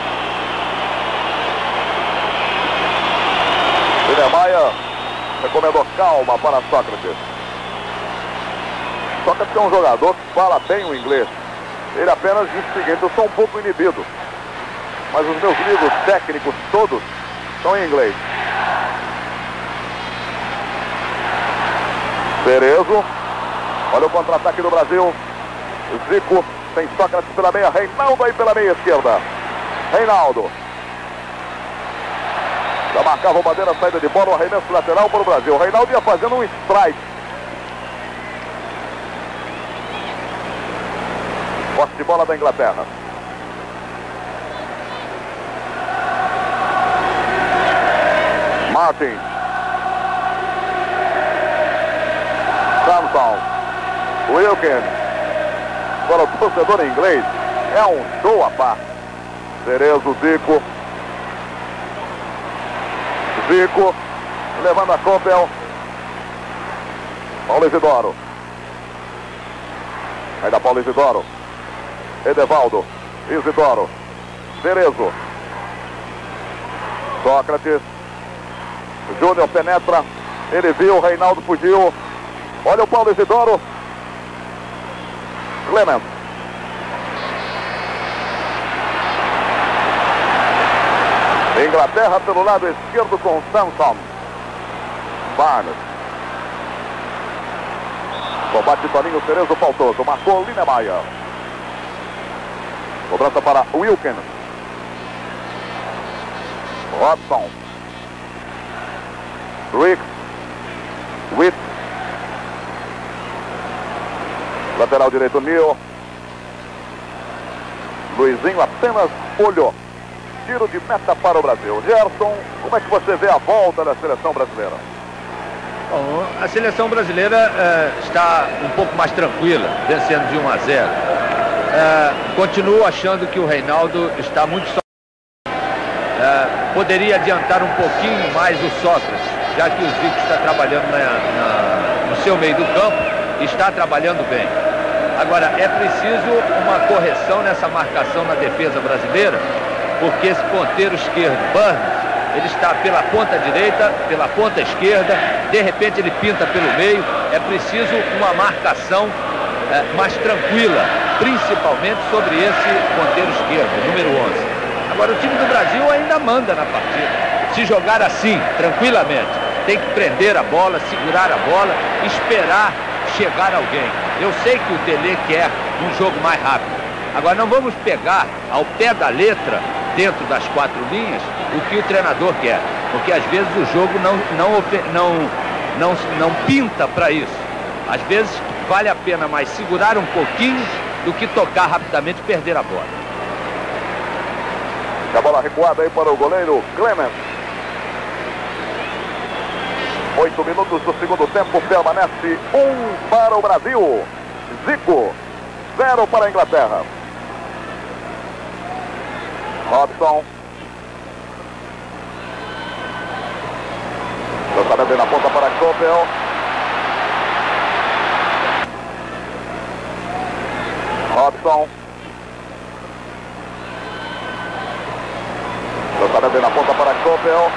Linemaia recomendou calma para Sócrates. Sócrates é um jogador que fala bem o inglês. Ele apenas diz o seguinte: eu sou um pouco inibido, mas os meus livros técnicos todos são em inglês. Cerezo. Olha o contra-ataque do Brasil. Zico tem Sócrates pela meia. Reinaldo aí pela meia esquerda. Reinaldo. Já marcava o bandeira, saída de bola, o arremesso lateral para o Brasil. O Reinaldo ia fazendo um strike. Posse de bola da Inglaterra. Martin. Samson. Wilkins. Para o torcedor em inglês, é um show à parte. Cerezo, Zico. Zico. Levando a Coppel. Paulo Isidoro. Ainda Paulo Isidoro. Edevaldo. Isidoro. Cerezo. Sócrates. Júnior penetra. Ele viu, Reinaldo fugiu. Olha o Paulo Isidoro. Clement. Inglaterra pelo lado esquerdo com Samson. Barnes. Combate Toninho, Cerezo faltoso. Marcou Linemaia. Cobrança para Wilkins. Robson. Rick. Witt. Lateral direito, Nil. Luizinho apenas olhou. Tiro de meta para o Brasil. Gerson, como é que você vê a volta da seleção brasileira? Bom, a seleção brasileira eh, está um pouco mais tranquila, vencendo de um a zero. Eh, continuo achando que o Reinaldo está muito só. Eh, poderia adiantar um pouquinho mais o Sócrates, já que o Zico está trabalhando na, na, no seu meio do campo e está trabalhando bem. Agora, é preciso uma correção nessa marcação na defesa brasileira, porque esse ponteiro esquerdo, Barnes, ele está pela ponta direita, pela ponta esquerda, de repente ele pinta pelo meio. É preciso uma marcação é, mais tranquila, principalmente sobre esse ponteiro esquerdo, número onze. Agora, o time do Brasil ainda manda na partida. Se jogar assim, tranquilamente, tem que prender a bola, segurar a bola, esperar chegar alguém. Eu sei que o Tele quer um jogo mais rápido. Agora, não vamos pegar ao pé da letra, dentro das quatro linhas, o que o treinador quer. Porque às vezes o jogo não, não, não, não, não pinta para isso. Às vezes vale a pena mais segurar um pouquinho do que tocar rapidamente e perder a bola. A bola recuada aí para o goleiro Clement. Oito minutos do segundo tempo, permanece um para o Brasil. Zico. zero para a Inglaterra. Robson. Lançamento aí na ponta para Coppel. Robson. Lançamento aí na ponta para Coppel.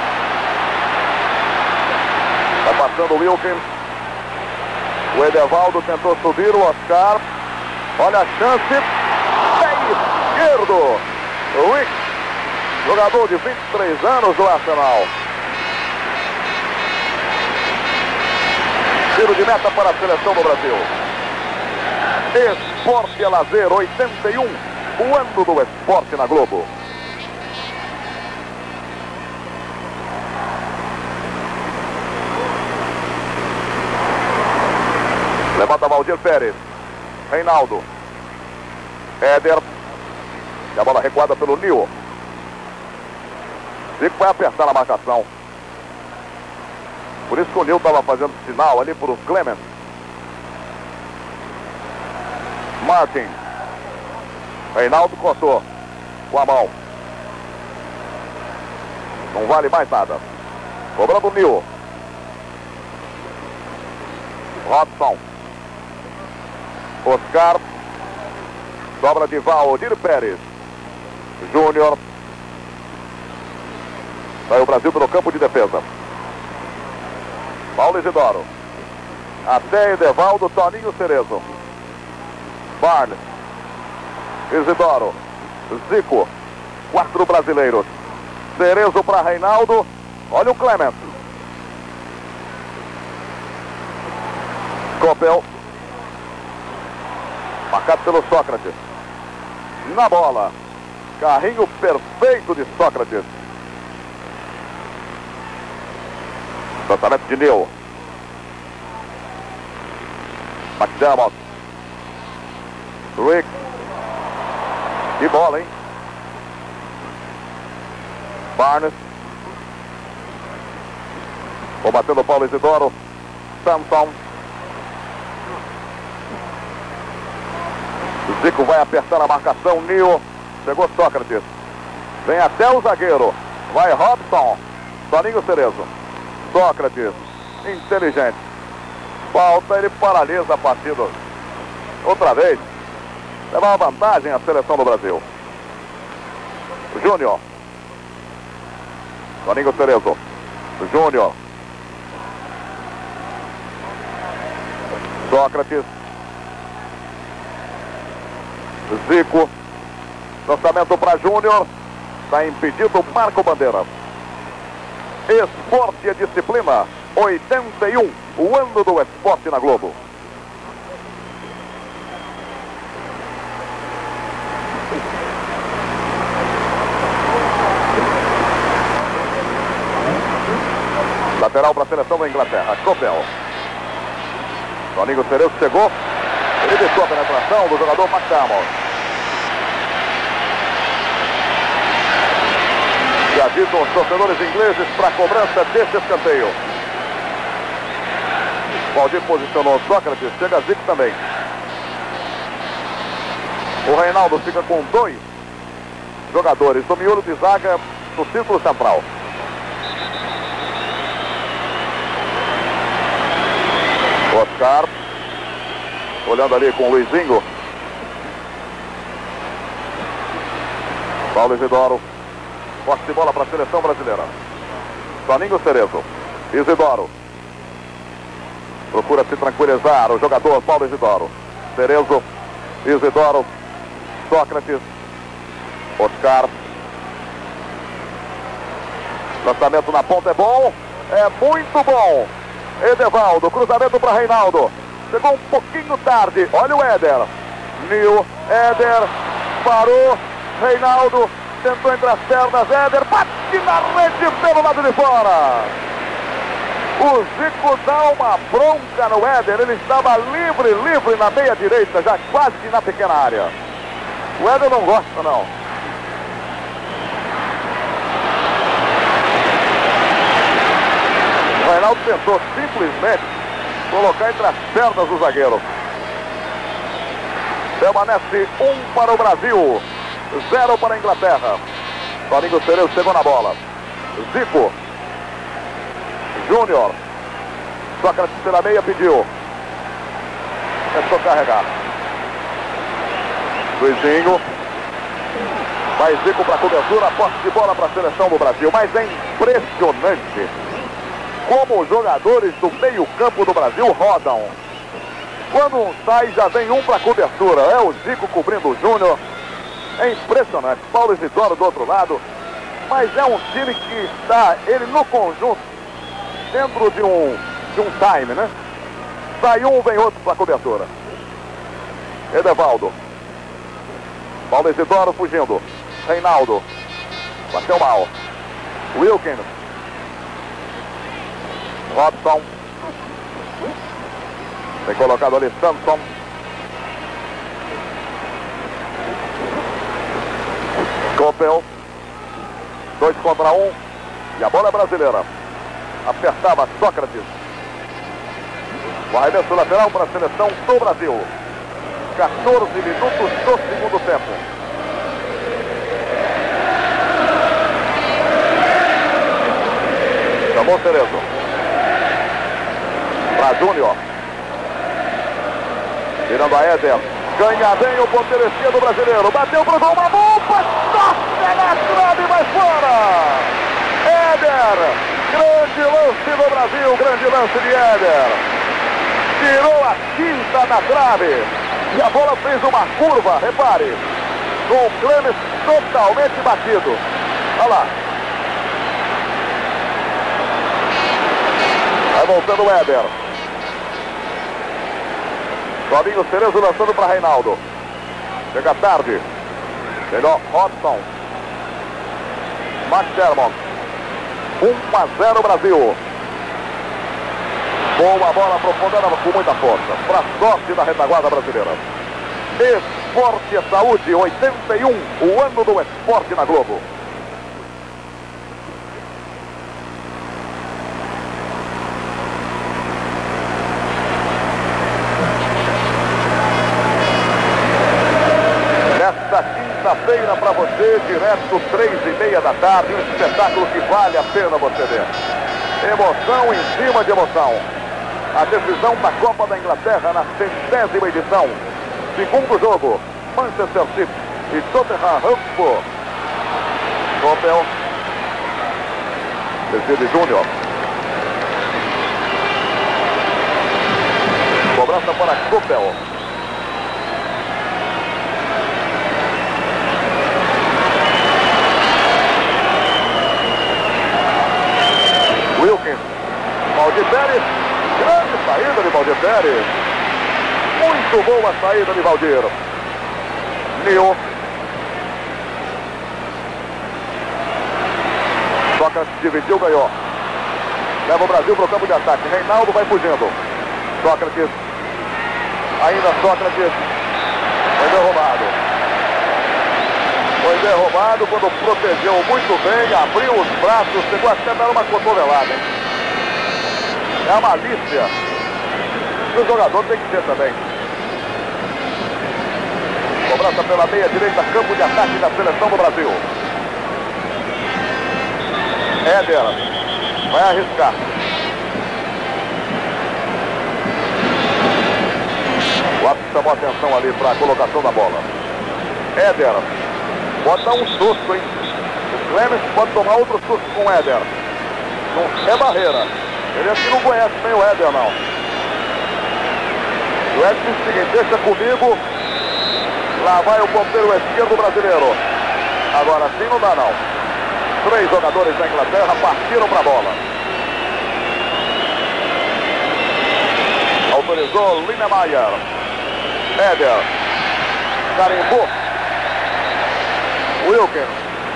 Vai passando o Wilkins. O Edevaldo tentou subir, o Oscar. Olha a chance. Pé esquerdo. Rick, jogador de vinte e três anos do Arsenal. Tiro de meta para a seleção do Brasil. Esporte a Lazer, oitenta e um. O ano do esporte na Globo. Levanta Valdir Pérez. Reinaldo. Éder. E a bola recuada pelo Nil. Zico vai apertar a marcação. Por isso que o Nil estava fazendo sinal ali para o Clement. Martin. Reinaldo cortou com a mão. Não vale mais nada. Cobrando o Nil. Robson. Oscar. Dobra de Valdir Pérez. Júnior. Sai o Brasil pelo campo de defesa. Paulo Isidoro. Até Edevaldo, Toninho Cerezo. Barnes. Isidoro. Zico. Quatro brasileiros. Cerezo para Reinaldo. Olha o Clement. Coppel. Marcado pelo Sócrates. Na bola. Carrinho perfeito de Sócrates. Lançamento de Nil. McDermott. Rick. Que bola, hein? Barnes. Combatendo o Paulo Isidoro. Samson. Zico vai apertar a marcação. Nil. Chegou Sócrates. Vem até o zagueiro. Vai Robson. Toninho Cerezo. Sócrates. Inteligente. Falta, ele paralisa a partida. Outra vez. Leva uma vantagem a seleção do Brasil. Júnior. Toninho Cerezo. Júnior. Sócrates. Zico. Lançamento para Júnior. Está impedido Marco Bandeira. Esporte e disciplina. oitenta e um. O ano do esporte na Globo. Lateral para a seleção da Inglaterra. Coppel. Toninho Cerezo chegou. Ele deixou a penetração do jogador McDermott. Já avisam os torcedores ingleses para a cobrança desse escanteio. Valdir posicionou Sócrates, chega Zico também. O Reinaldo fica com dois jogadores do miolo de zaga no círculo central. Oscar. Olhando ali com o Luizinho. Paulo Isidoro. Posse de bola para a seleção brasileira. Toninho Cerezo. Isidoro. Procura se tranquilizar o jogador Paulo Isidoro. Cerezo. Isidoro. Sócrates. Oscar. Lançamento na ponta é bom. É muito bom. Edevaldo. Cruzamento para Reinaldo. Chegou um pouquinho tarde. Olha o Éder. Nil. Éder. Parou. Reinaldo. Tentou entre as pernas. Éder. Bate na rede pelo lado de fora. O Zico dá uma bronca no Éder. Ele estava livre, livre na meia direita. Já quase na pequena área. O Éder não gosta, não. O Reinaldo tentou simplesmente colocar entre as pernas do zagueiro. Permanece um para o Brasil, zero para a Inglaterra. Domingos Cerezo chegou na bola. Zico. Júnior. Sócrates pela meia pediu. Começou a carregar. Luizinho. Vai Zico para a cobertura. Posse de bola para a seleção do Brasil. Mas é impressionante como os jogadores do meio campo do Brasil rodam. Quando um sai, já vem um para a cobertura. É o Zico cobrindo o Júnior. É impressionante. Paulo Isidoro do outro lado. Mas é um time que está, ele no conjunto, dentro de um, de um time, né? Sai um, vem outro para a cobertura. Edevaldo. Paulo Isidoro fugindo. Reinaldo. Bateu mal. Wilkins. Robson. Tem colocado ali Samson. Coppel. Dois contra um. E a bola é brasileira. Apertava Sócrates. O arremesso lateral para a seleção do Brasil. quatorze minutos do segundo tempo. Chamou Cerezo. Para Júnior. Virando a Éder. Ganha bem o ponteiro esquerdo brasileiro. Bateu pro gol, uma bomba. Toca na trave, vai fora. Éder. Grande lance do Brasil. Grande lance de Éder. Tirou a quinta na trave. E a bola fez uma curva, repare. Com o Clemens totalmente batido. Olha lá. Vai voltando o Éder. Domingos Cerezo lançando para Reinaldo. Chega tarde. Melhor Robson. McDermott. um a zero Brasil. Boa bola aprofundada com muita força. Para sorte da retaguarda brasileira. Esporte e Saúde, oitenta e um. O ano do esporte na Globo. Quinta-feira para você, direto três e meia da tarde, um espetáculo que vale a pena você ver. Emoção em cima de emoção. A decisão da Copa da Inglaterra na centésima edição. Segundo jogo, Manchester City e Tottenham Hotspur. Coppel. Decide Júnior. Cobrança para Coppel. Wilkins. Valdir Pérez. Grande saída de Valdir Pérez. Muito boa saída de Valdir. Neo. Sócrates dividiu, ganhou. Leva o Brasil para o campo de ataque. Reinaldo vai fugindo. Sócrates. Ainda Sócrates. Foi derrubado. Foi derrubado quando protegeu muito bem, abriu os braços, chegou até a dar uma cotovelada, hein? É a malícia que o jogador tem que ter também. Cobrança pela meia direita, campo de ataque da seleção do Brasil. Éder vai arriscar. O árbitro chamou a atenção ali para a colocação da bola. Éder bota um susto, hein? O Clemens pode tomar outro susto com o Éder. Não é barreira. Ele acho que não conhece bem o Éder, não. O Éder diz o seguinte: deixa comigo. Lá vai o ponteiro esquerdo brasileiro. Agora sim não dá, não. Três jogadores da Inglaterra partiram para a bola. Autorizou Linemeyer. Éder. Carimbou. Wilkins.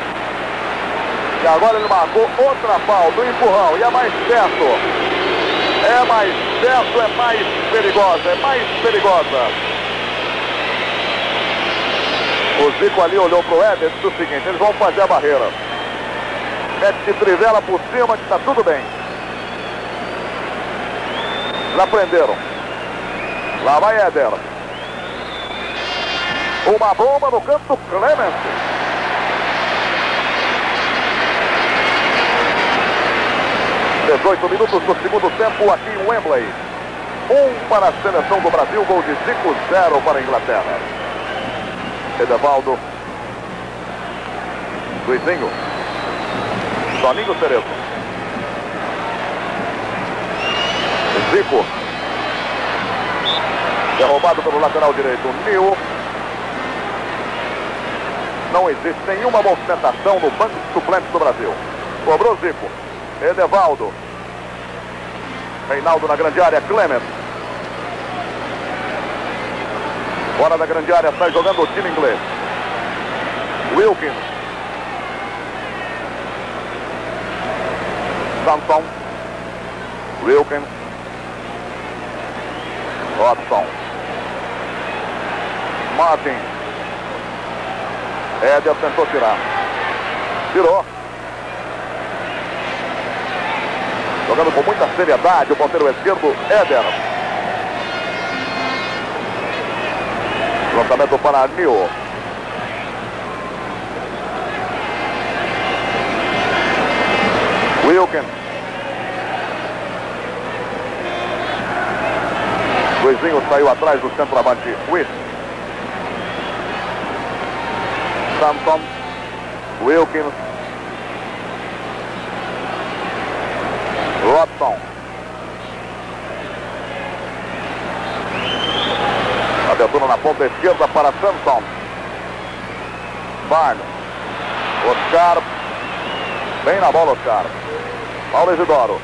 E agora ele marcou outra falta, um empurrão. E é mais perto. É mais perto, é mais perigosa. É mais perigosa. O Zico ali olhou pro Éder e disse o seguinte: eles vão fazer a barreira. Mete trivela por cima que está tudo bem. Já prenderam. Lá vai Éder. Uma bomba no canto, Clemens. dezoito minutos do segundo tempo aqui em Wembley. Um para a seleção do Brasil, gol de Zico, zero para a Inglaterra. Edevaldo. Luizinho. Soninho Cerezo. Zico. Derrubado pelo lateral direito, Nil. Não existe nenhuma movimentação no banco de suplentes do Brasil. Cobrou Zico. Edevaldo. Reinaldo na grande área, Clemens. Fora da grande área, sai jogando o time inglês. Wilkins. Samson. Wilkins. Watson. Martin. Éder tentou tirar. Tirou. Jogando com muita seriedade o ponteiro esquerdo, Éder. Lançamento para Nil. Wilkins. Luizinho saiu atrás do centroavante. Witt. Samson. Wilkins. Watson. Abertura na ponta esquerda para Samson. Barnes. Oscar. Bem na bola, Oscar. Paulo Isidoro.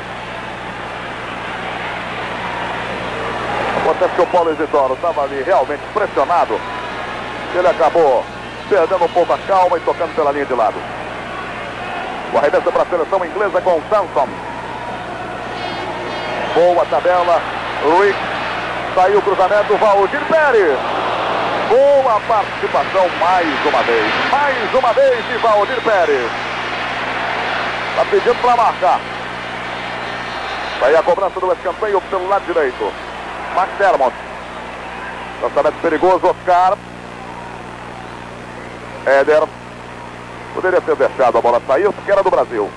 Acontece que o Paulo Isidoro estava ali realmente pressionado. Ele acabou perdendo um pouco a calma e tocando pela linha de lado. O arremesso para a seleção inglesa com Samson. Boa tabela. Rick. Saiu o cruzamento. Valdir Pérez. Boa participação mais uma vez. Mais uma vez de Valdir Pérez. Está pedindo para marcar. Aí a cobrança do escanteio pelo lado direito. McDermott. Lançamento perigoso. Oscar. Éder. Poderia ter deixado a bola sair porque era do Brasil.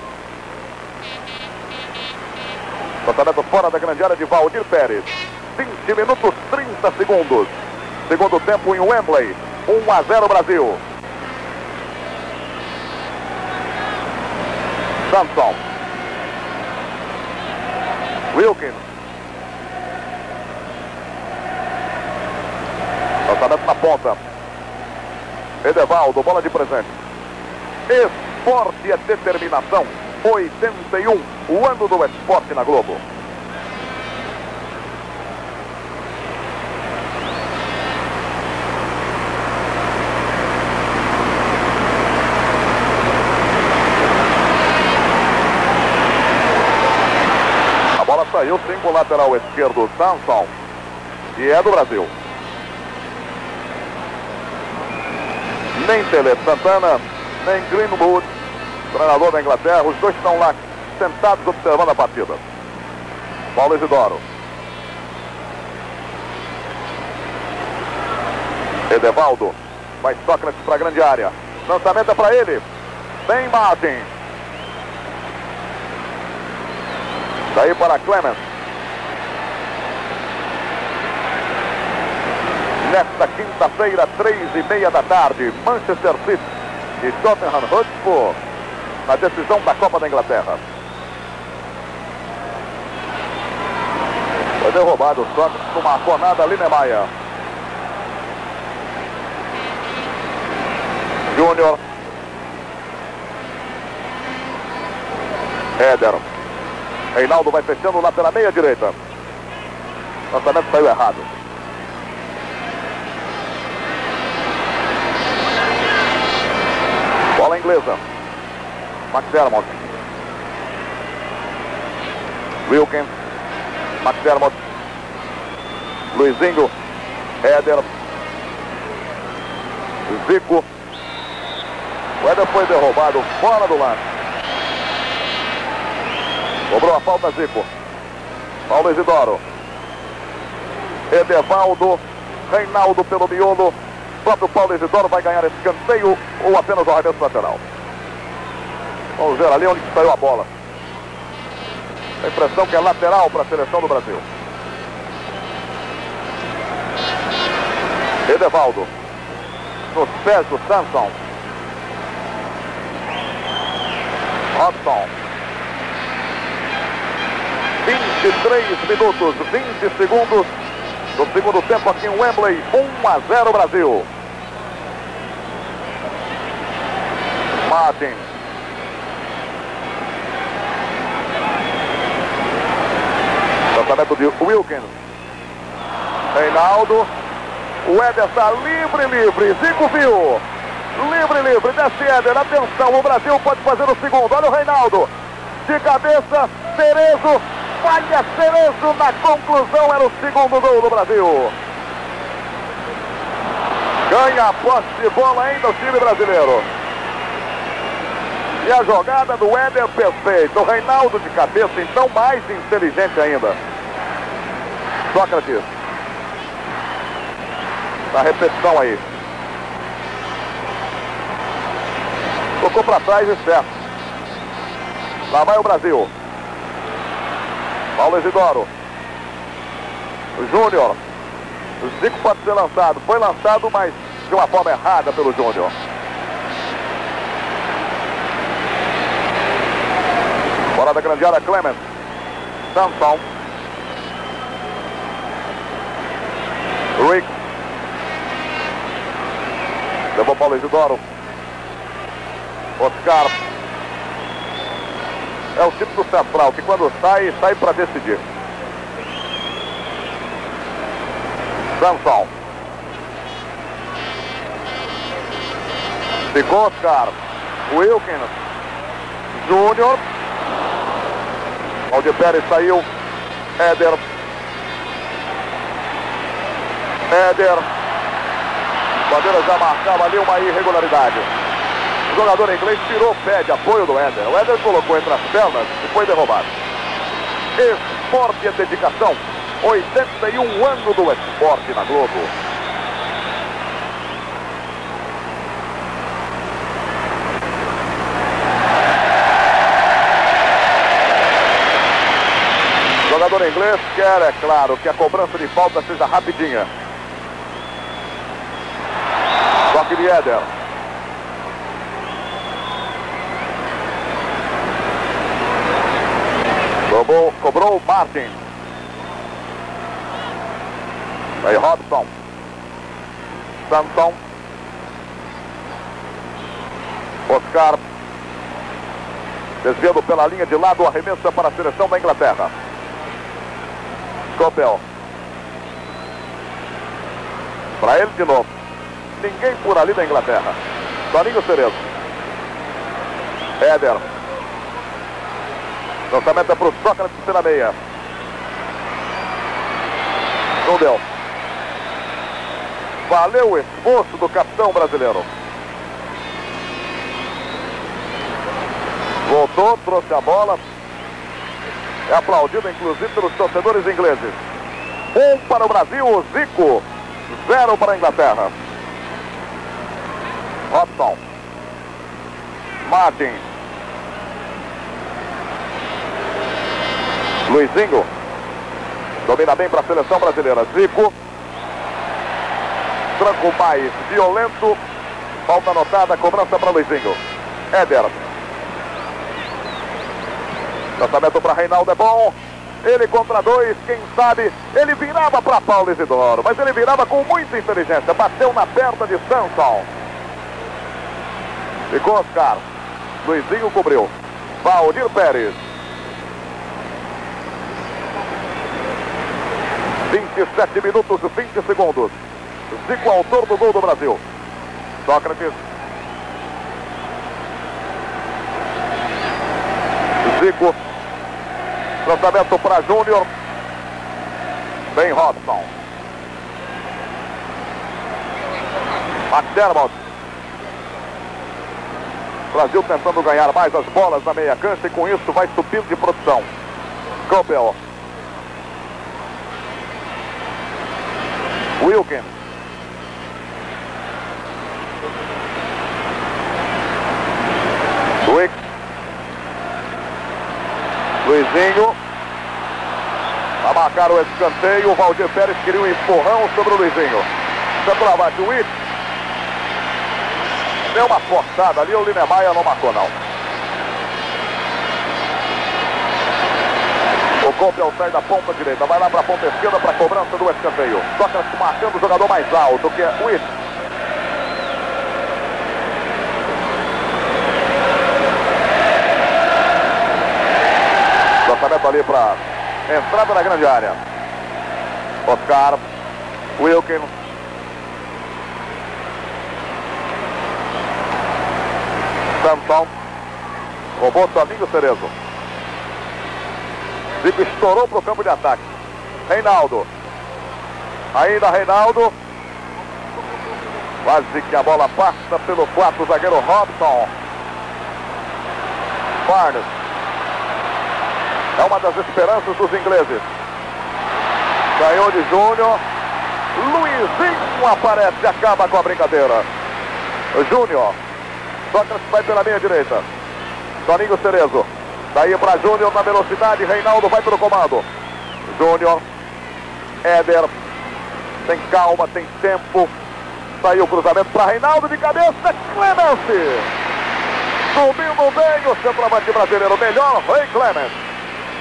Lançamento fora da grande área de Valdir Pérez. vinte minutos, trinta segundos. Segundo tempo em Wembley. um a zero Brasil. Samson. Wilkins. Lançamento na ponta. Edevaldo, bola de presente. Esporte e determinação. oitenta e um, o ano do esporte na Globo. A bola saiu sim com o lateral esquerdo, Samson, que é do Brasil. Nem Tele Santana, nem Greenwood, treinador da Inglaterra, os dois estão lá sentados observando a partida. Paulo Isidoro. Edevaldo. Vai Sócrates para a grande área. Lançamento é para ele. Bem Martin. Daí para Clemens. Nesta quinta-feira, três e meia da tarde, Manchester City e Tottenham Hotspur na decisão da Copa da Inglaterra. Foi derrubado o Sócrates com uma conada ali, Niemeyer. Júnior. Éder. Reinaldo vai fechando lá pela meia direita. O lançamento saiu errado. Bola inglesa. McDermott. Wilkins. McDermott. Luizinho. Éder. Zico. O Éder foi derrubado fora do lance. Cobrou a falta Zico. Paulo Isidoro. Edevaldo. Reinaldo pelo miolo. O próprio Paulo Isidoro vai ganhar esse escanteio ou apenas o arremesso lateral. Vamos ver ali onde saiu a bola. A impressão que é lateral para a seleção do Brasil. Edevaldo. Nos pés do Samson. Robson. vinte e três minutos, vinte segundos do segundo tempo aqui em Wembley. um a zero Brasil. Martin. Lançamento de Wilkins. Reinaldo. O Éder está livre, livre. Zico viu. Livre, livre. Desce Éder. Atenção, o Brasil pode fazer o segundo. Olha o Reinaldo. De cabeça, Cerezo. Falha Cerezo na conclusão. Era o segundo gol do Brasil. Ganha a posse de bola ainda o time brasileiro. E a jogada do Éder perfeito. O Reinaldo de cabeça, então mais inteligente ainda. Sócrates. Na repetição aí. Tocou para trás e certo. Lá vai o Brasil. Paulo Isidoro. Júnior. O Zico pode ser lançado. Foi lançado, mas de uma forma errada pelo Júnior. Bola da grande área, Clement. Samson. Rick. Levou Paulo Isidoro. Oscar. É o tipo do central que quando sai, sai para decidir. Samson. Ficou Oscar. Wilkins. Júnior. Valdir Pérez saiu. Éder. Éder. Bandeira já marcava ali uma irregularidade. O jogador inglês tirou o pé de apoio do Éder. O Éder colocou entre as pernas e foi derrubado. Esporte e dedicação. oitenta e um anos do esporte na Globo. O jogador inglês quer, é claro, que a cobrança de falta seja rapidinha. Toque de Éder. Cobrou, cobrou o Martin. Aí Robson. Samson. Oscar. Desviando pela linha de lado, arremessa para a seleção da Inglaterra. Copel. Para ele de novo. Ninguém por ali da Inglaterra. Toninho Cerezo. Éder. Lançamento é para o Sócrates pela meia. Não deu. Valeu o esforço do capitão brasileiro. Voltou, trouxe a bola. É aplaudido inclusive pelos torcedores ingleses. Um para o Brasil, o Zico. Zero para a Inglaterra. Robson. Martin. Luizinho. Domina bem para a seleção brasileira. Zico. Tranco mais violento. Falta anotada, cobrança para Luizinho. Éder. Lançamento para Reinaldo é bom. Ele contra dois, quem sabe. Ele virava para Paulo Isidoro, mas ele virava com muita inteligência. Bateu na perna de Samson. Ficou Oscar. Luizinho cobriu. Valdir Pérez. vinte e sete minutos, vinte segundos. Zico, autor do gol do Brasil. Sócrates. Zico. Lançamento para Júnior. Vem Robson. McDermott. Brasil tentando ganhar mais as bolas na meia cancha e com isso vai subindo de produção. Copel. Wilkins. Luiz. Luizinho. A marcar o escanteio. O Valdir Pérez queria um empurrão sobre o Luizinho. Centroavante, o Witt. Deu uma forçada ali, o Linemaia não marcou não. O Copiel sai da ponta direita, vai lá para a ponta esquerda para a cobrança do escanteio. Sócrates marcando o jogador mais alto, que é o Witt. Lançamento ali para entrada na grande área. Oscar, Wilkin. Samson. Roubou Toninho Cerezo. Zico estourou para o campo de ataque. Reinaldo. Ainda Reinaldo. Quase que a bola passa pelo quarto zagueiro Robson. Barnes. É uma das esperanças dos ingleses. Ganhou de Júnior. Luizinho aparece e acaba com a brincadeira. Júnior. Sócrates vai pela meia direita. Toninho Cerezo. Daí para Júnior na velocidade. Reinaldo vai pelo comando. Júnior. Éder. Tem calma, tem tempo. Saiu o cruzamento para Reinaldo de cabeça. Clemence. Subindo bem o centroavante brasileiro. Melhor, Ray Clemence.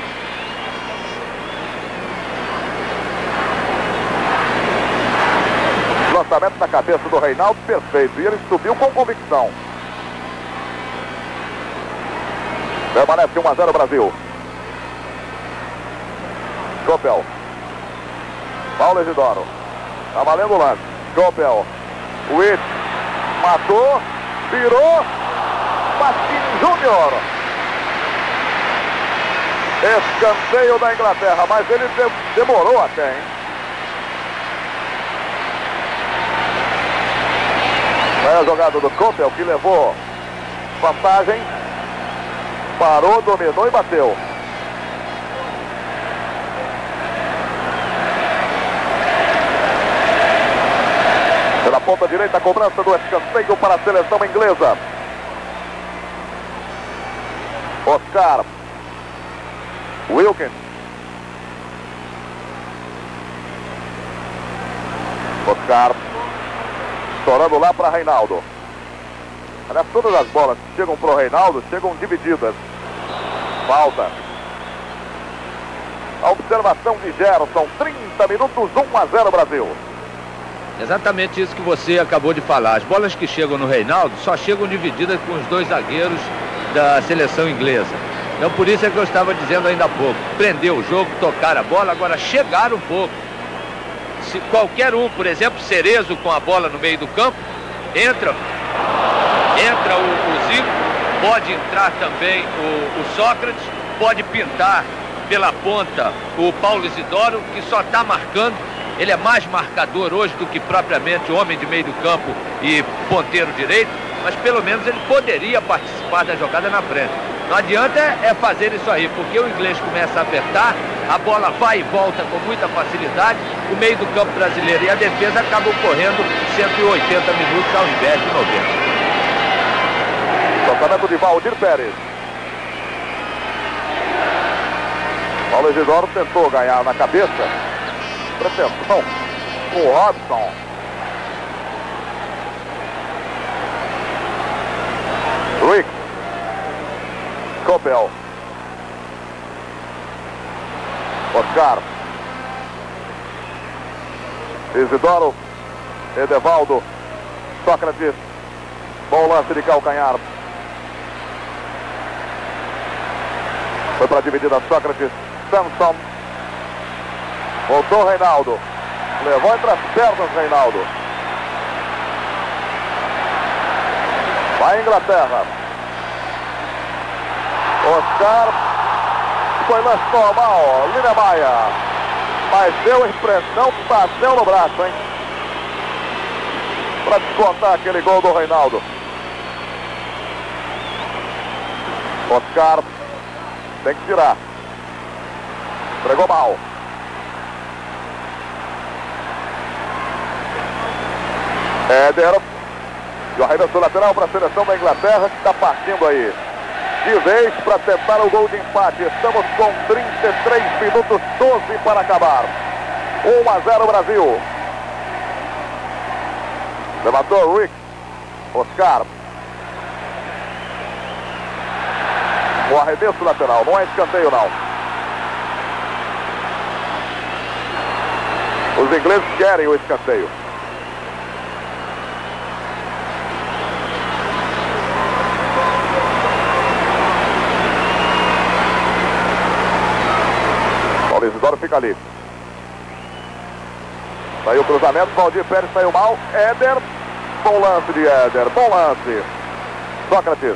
Lançamento na cabeça do Reinaldo, perfeito. E ele subiu com convicção. Permanece um a zero Brasil. Copiel. Paulo Isidoro. Tá valendo o lance. Copiel. Witt. Matou. Virou. Marquinhos Júnior. Escanteio da Inglaterra. Mas ele de demorou até, hein? É a jogada do Copiel que levou vantagem. Parou, dominou e bateu. Pela ponta direita, a cobrança do escanteio para a seleção inglesa. Oscar. Wilkins. Oscar. Estourando lá para Reinaldo. Aliás, todas as bolas que chegam para o Reinaldo chegam divididas. Falta. A observação de Gerson. trinta minutos, um a zero Brasil. Exatamente isso que você acabou de falar. As bolas que chegam no Reinaldo só chegam divididas com os dois zagueiros da seleção inglesa. Então por isso é que eu estava dizendo ainda há pouco. Prendeu o jogo, tocaram a bola, agora chegaram um pouco. Se qualquer um, por exemplo, Cerezo com a bola no meio do campo, entra, entra o, o Zico, pode entrar também o, o Sócrates, pode pintar pela ponta o Paulo Isidoro, que só está marcando. Ele é mais marcador hoje do que propriamente homem de meio do campo e ponteiro direito, mas pelo menos ele poderia participar da jogada na frente. Não adianta é fazer isso aí, porque o inglês começa a apertar, a bola vai e volta com muita facilidade, o meio do campo brasileiro e a defesa acabam correndo cento e oitenta minutos ao invés de noventa. Lançamento de Valdir Pérez. Paulo Isidoro tentou ganhar na cabeça. Pretensão com o Robson. Rick. Copiel. Oscar. Isidoro. Edevaldo. Sócrates. Bom lance de calcanhar. Foi para a dividida Sócrates. Samson. Voltou Reinaldo. Levou entre as pernas Reinaldo. Vai Inglaterra. Oscar. Foi lance normal. Linemaia. Mas deu impressão, bateu no braço, hein? Para descontar aquele gol do Reinaldo. Oscar. Tem que tirar. Entregou mal. Éder. E o arremesso lateral para a seleção da Inglaterra, que está partindo aí de vez para tentar o gol de empate. Estamos com trinta e três minutos, doze para acabar. um a zero Brasil. Levantou o Rick. Oscar. O arremesso lateral, não é escanteio não. Os ingleses querem o escanteio. Paulo Isidoro fica ali. Saiu o cruzamento, Valdir Pérez saiu mal. Éder, bom lance de Éder, bom lance. Sócrates.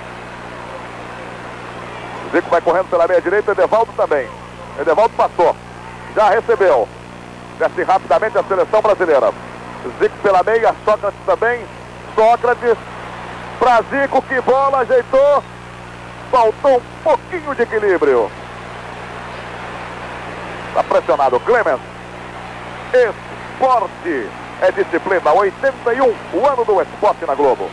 Zico vai correndo pela meia direita, Edevaldo também. Edevaldo passou, já recebeu. Desce rapidamente a seleção brasileira. Zico pela meia, Sócrates também. Sócrates para Zico, que bola, ajeitou. Faltou um pouquinho de equilíbrio. Está pressionado Clemens. Esporte é disciplina. oitenta e um, o ano do esporte na Globo.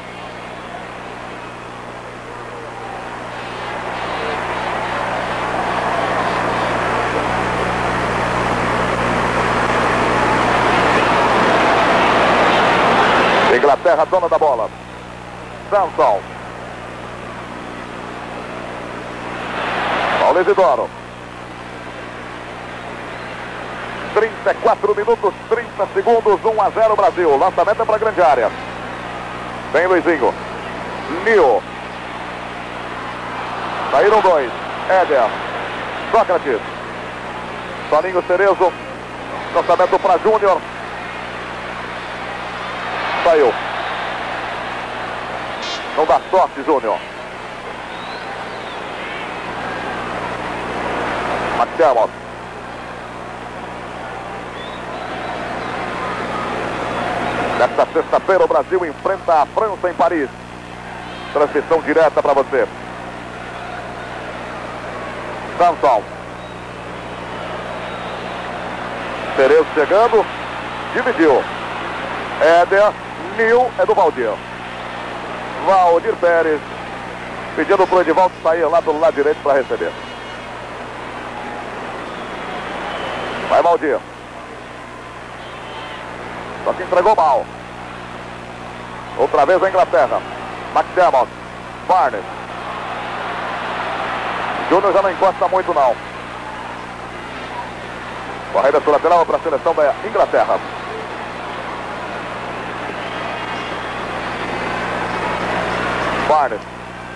Inglaterra, dona da bola. Samson. Paulo Isidoro. trinta e quatro minutos, trinta segundos, um a zero Brasil. Lançamento para a grande área. Vem Luizinho. Nil. Saíram dois. Éder. Sócrates. Soninho Cerezo. Lançamento para Júnior. Saiu. Não dá sorte, Júnior. McDermott. Nesta sexta-feira o Brasil enfrenta a França em Paris. Transmissão direta para você. Samson. Cerezo chegando. Dividiu. Éder. Nil é do Valdir. Valdir Pérez pedindo para o Edivaldo sair lá pelo lado direito para receber. Vai Valdir. Só que entregou mal. Outra vez a Inglaterra. McDermott. Barnes. Júnior já não encosta muito não. Corrida lateral para a seleção da Inglaterra. Barnes.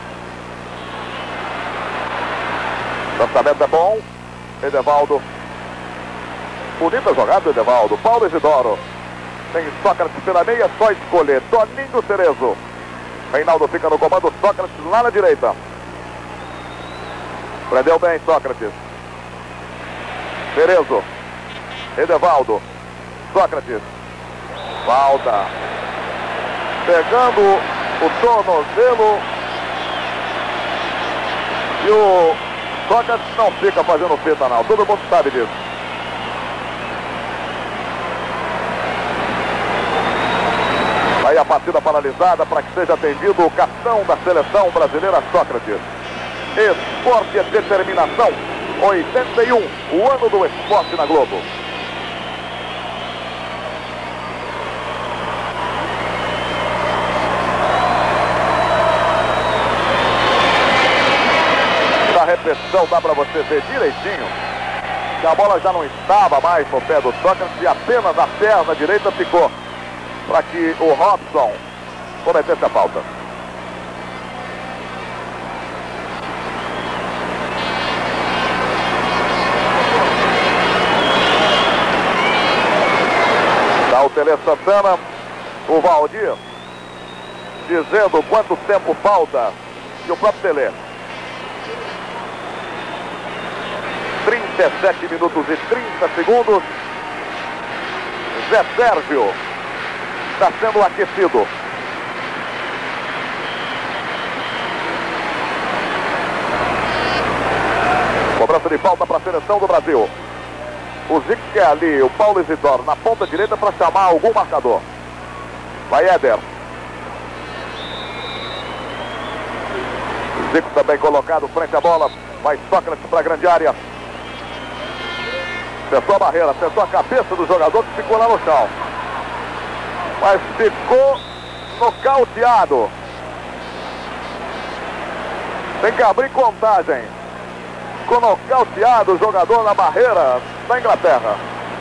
Lançamento é bom. Edevaldo. Bonita jogada, Edevaldo. Paulo Isidoro. Tem Sócrates pela meia, só escolher. Toninho Cerezo. Reinaldo fica no comando. Sócrates lá na direita. Prendeu bem Sócrates. Cerezo. Edevaldo. Sócrates. Falta. Pegando o tornozelo. E o Sócrates não fica fazendo fita não. Todo mundo sabe disso. Aí a partida paralisada para que seja atendido o capitão da seleção brasileira, Sócrates. Esporte é determinação. oitenta e um, o ano do esporte na Globo. Na repetição dá para você ver direitinho que a bola já não estava mais no pé do Sócrates e apenas a perna direita ficou para que o Robson cometesse a falta. Dá o Tele Santana, o Valdir, dizendo quanto tempo falta, e o próprio Tele. trinta e sete minutos e trinta segundos. Zé Sérgio está sendo aquecido. Cobrança de falta para a seleção do Brasil. O Zico que é ali, o Paulo Isidoro na ponta direita para chamar algum marcador. Vai Éder. Zico também colocado frente à bola. Vai Sócrates para a grande área. Acertou a barreira, acertou a cabeça do jogador que ficou lá no chão. Mas ficou nocauteado. Tem que abrir contagem. Ficou nocauteado o jogador na barreira da Inglaterra.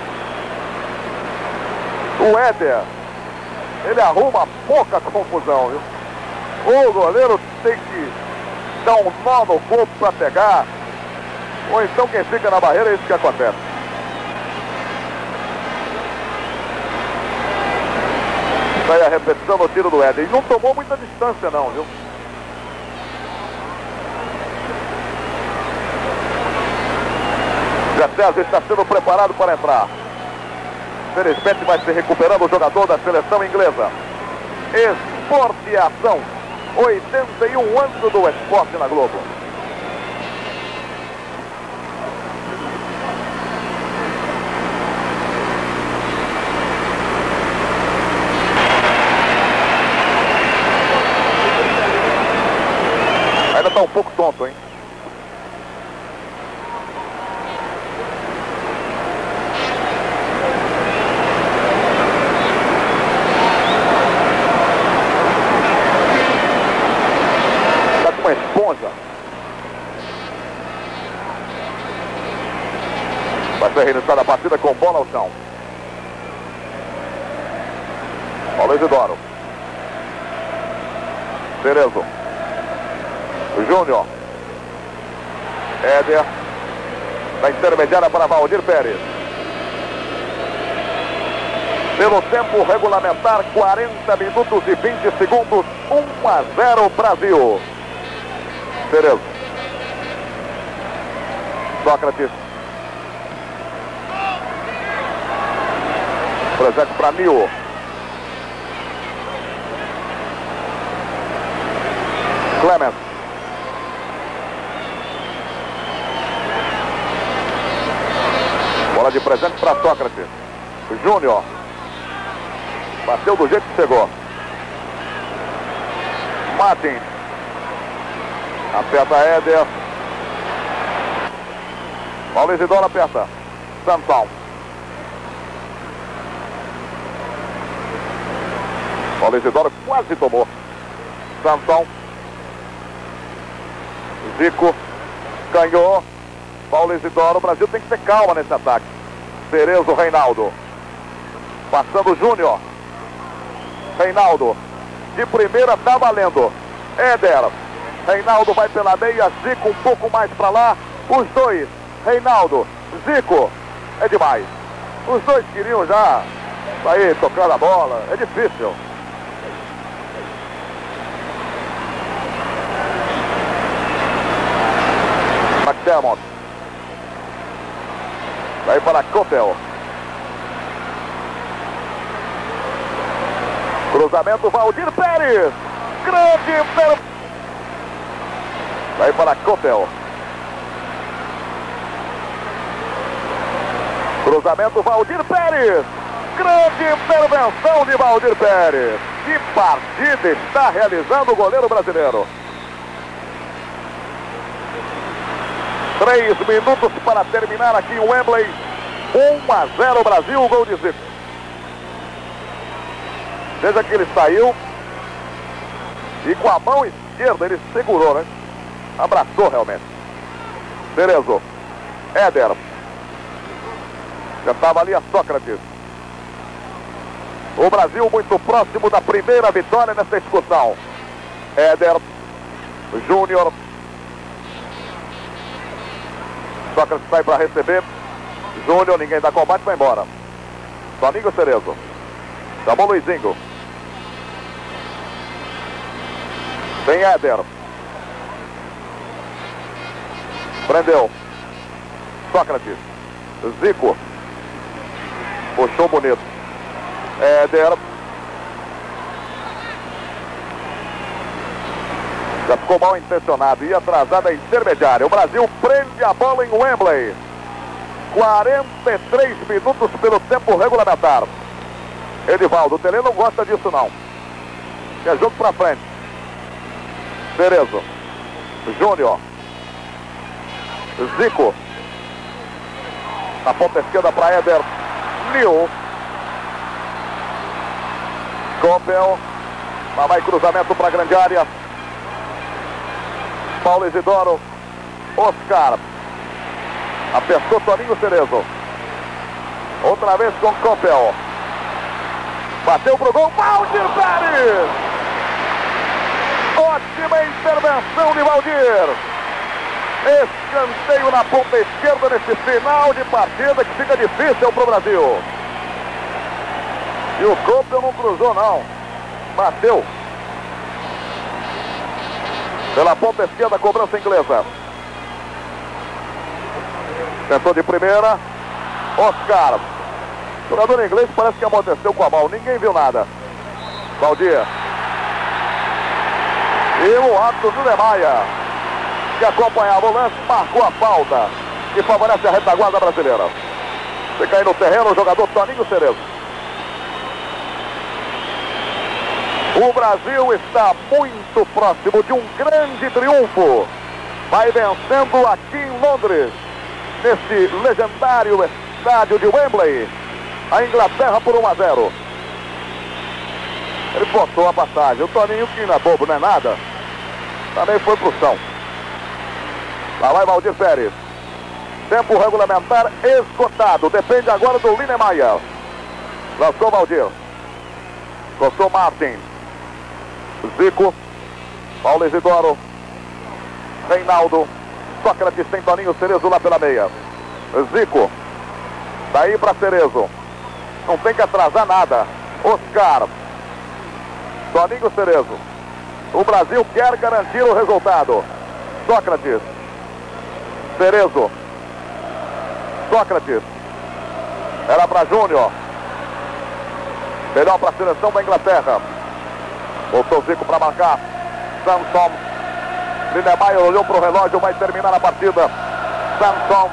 O Éder, ele arruma pouca confusão, viu? Ou o goleiro tem que dar um nó no corpo para pegar, ou então quem fica na barreira é isso que acontece. Sai a repetição no tiro do Éder. E não tomou muita distância não, viu? Já César está sendo preparado para entrar. Felizmente vai se recuperando o jogador da seleção inglesa. Esporte e Ação. oitenta e um anos do esporte na Globo. Ainda está um pouco tonto, hein? Vai ser reiniciada a partida com bola ao chão. Paulo Isidoro. Cerezo. Júnior. Éder. Da intermediária para Valdir Pérez. Pelo tempo regulamentar, quarenta minutos e vinte segundos. um a zero Brasil. Cerezo. Sócrates. Projeto para Nil. Clemens. Bola de presente para Sócrates. Júnior. Bateu do jeito que chegou. Martin. Aperta Éder. Paulo Isidoro aperta. Samson. Paulo Isidoro quase tomou. Samson. Zico. Ganhou. Paulo Isidoro. O Brasil tem que ter calma nesse ataque. Cerezo, Reinaldo. Passando Júnior. Reinaldo. De primeira tá valendo. Éder. Reinaldo vai pela meia. Zico um pouco mais para lá. Os dois. Reinaldo. Zico. É demais. Os dois queriam já sair tocando a bola. É difícil. McDermott. Vai para Cotel. Cruzamento Valdir Pérez. Grande per... Vai para Cotel. Cruzamento Valdir Pérez. Grande intervenção de Valdir Pérez. Que partida está realizando o goleiro brasileiro. Três minutos para terminar aqui em Wembley. um a zero Brasil, gol de Zico. Veja que ele saiu e com a mão esquerda ele segurou, né? Abraçou realmente. Cerezo. Éder. Já estava ali a Sócrates. O Brasil muito próximo da primeira vitória nessa discussão. Éder. Júnior. Sócrates sai para receber. Júnior, ninguém dá combate, vai embora. Soninho Cerezo. Chamou Luizinho. Tem Éder. Prendeu. Sócrates. Zico. Puxou bonito. Éder. Já ficou mal intencionado. Ia atrasada a intermediária. O Brasil prende a bola em Wembley. quarenta e três minutos pelo tempo regulamentar. Edivaldo, o Tele não gosta disso não. É jogo pra frente. Cerezo. Júnior. Zico. Na ponta esquerda para Éder. Nil. Coppel. Lá vai cruzamento para a grande área. Paulo Isidoro. Oscar. Apertou Toninho Cerezo. Outra vez com Coppel. Bateu pro gol. Valdir Pérez. Ótima intervenção de Valdir. Escanteio na ponta esquerda nesse final de partida que fica difícil para o Brasil. E o Coppel não cruzou não. Bateu. Pela ponta esquerda, cobrança inglesa. Tentou de primeira. Oscar. O jogador inglês parece que amorteceu com a mão. Ninguém viu nada. Valdir. E o árbitro Júnior Maia, que acompanhava o lance, marcou a falta que favorece a retaguarda brasileira. Fica aí no terreno o jogador Toninho Cerezo. O Brasil está muito próximo de um grande triunfo. Vai vencendo aqui em Londres, nesse legendário estádio de Wembley, a Inglaterra por um a zero. Ele botou a passagem. O Toninho, que não é bobo, não é nada, também foi pro chão. Lá vai Valdir Pérez. Tempo regulamentar esgotado. Depende agora do Linemeyer. Lançou Valdir. Gostou Martin. Zico. Paulo Isidoro. Reinaldo. Sócrates tem Toninho Cerezo lá pela meia. Zico. Daí para Cerezo. Não tem que atrasar nada. Oscar. Toninho Cerezo. O Brasil quer garantir o resultado. Sócrates. Cerezo. Sócrates. Era para Júnior. Melhor para a seleção da Inglaterra. Voltou Zico para marcar. Samson. Linemeyer olhou para o relógio. Vai terminar a partida. Samson.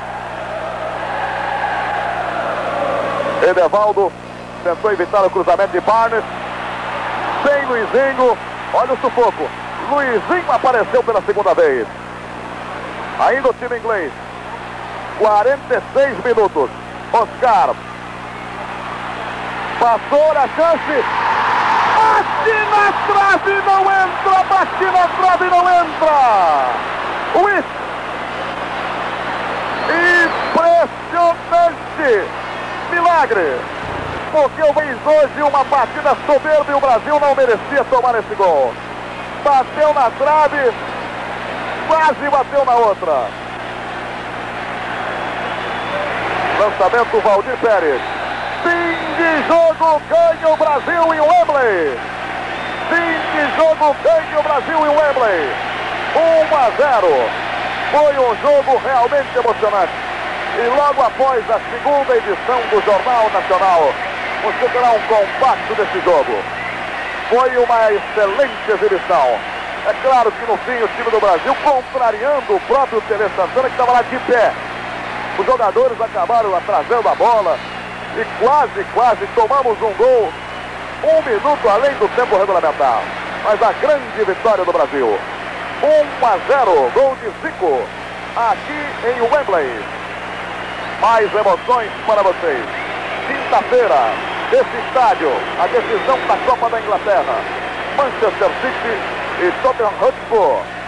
Edevaldo. Tentou evitar o cruzamento de Barnes. Sem Luizinho. Olha o sufoco. Luizinho apareceu pela segunda vez. Ainda o time inglês. quarenta e seis minutos. Oscar. Passou a chance. Bate na trave, não entra. Bate na trave, não entra. Witt. Impressionante. Milagre. Porque eu vejo hoje uma partida soberba e o Brasil não merecia tomar esse gol. Bateu na trave, quase bateu na outra. Lançamento Valdir Pérez. Fim de jogo, ganha o Brasil em Wembley. Fim de jogo, ganha o Brasil em Wembley. um a zero. Foi um jogo realmente emocionante. E logo após a segunda edição do Jornal Nacional, você terá um compacto desse jogo. Foi uma excelente exibição. É claro que no fim o time do Brasil, contrariando o próprio Tele Santana, que estava lá de pé. Os jogadores acabaram atrasando a bola e quase, quase tomamos um gol um minuto além do tempo regulamentar. Mas a grande vitória do Brasil. um a zero, gol de Zico, aqui em Wembley. Mais emoções para vocês. Quinta-feira, desse estádio, a decisão da Copa da Inglaterra. Manchester City e Tottenham Hotspur.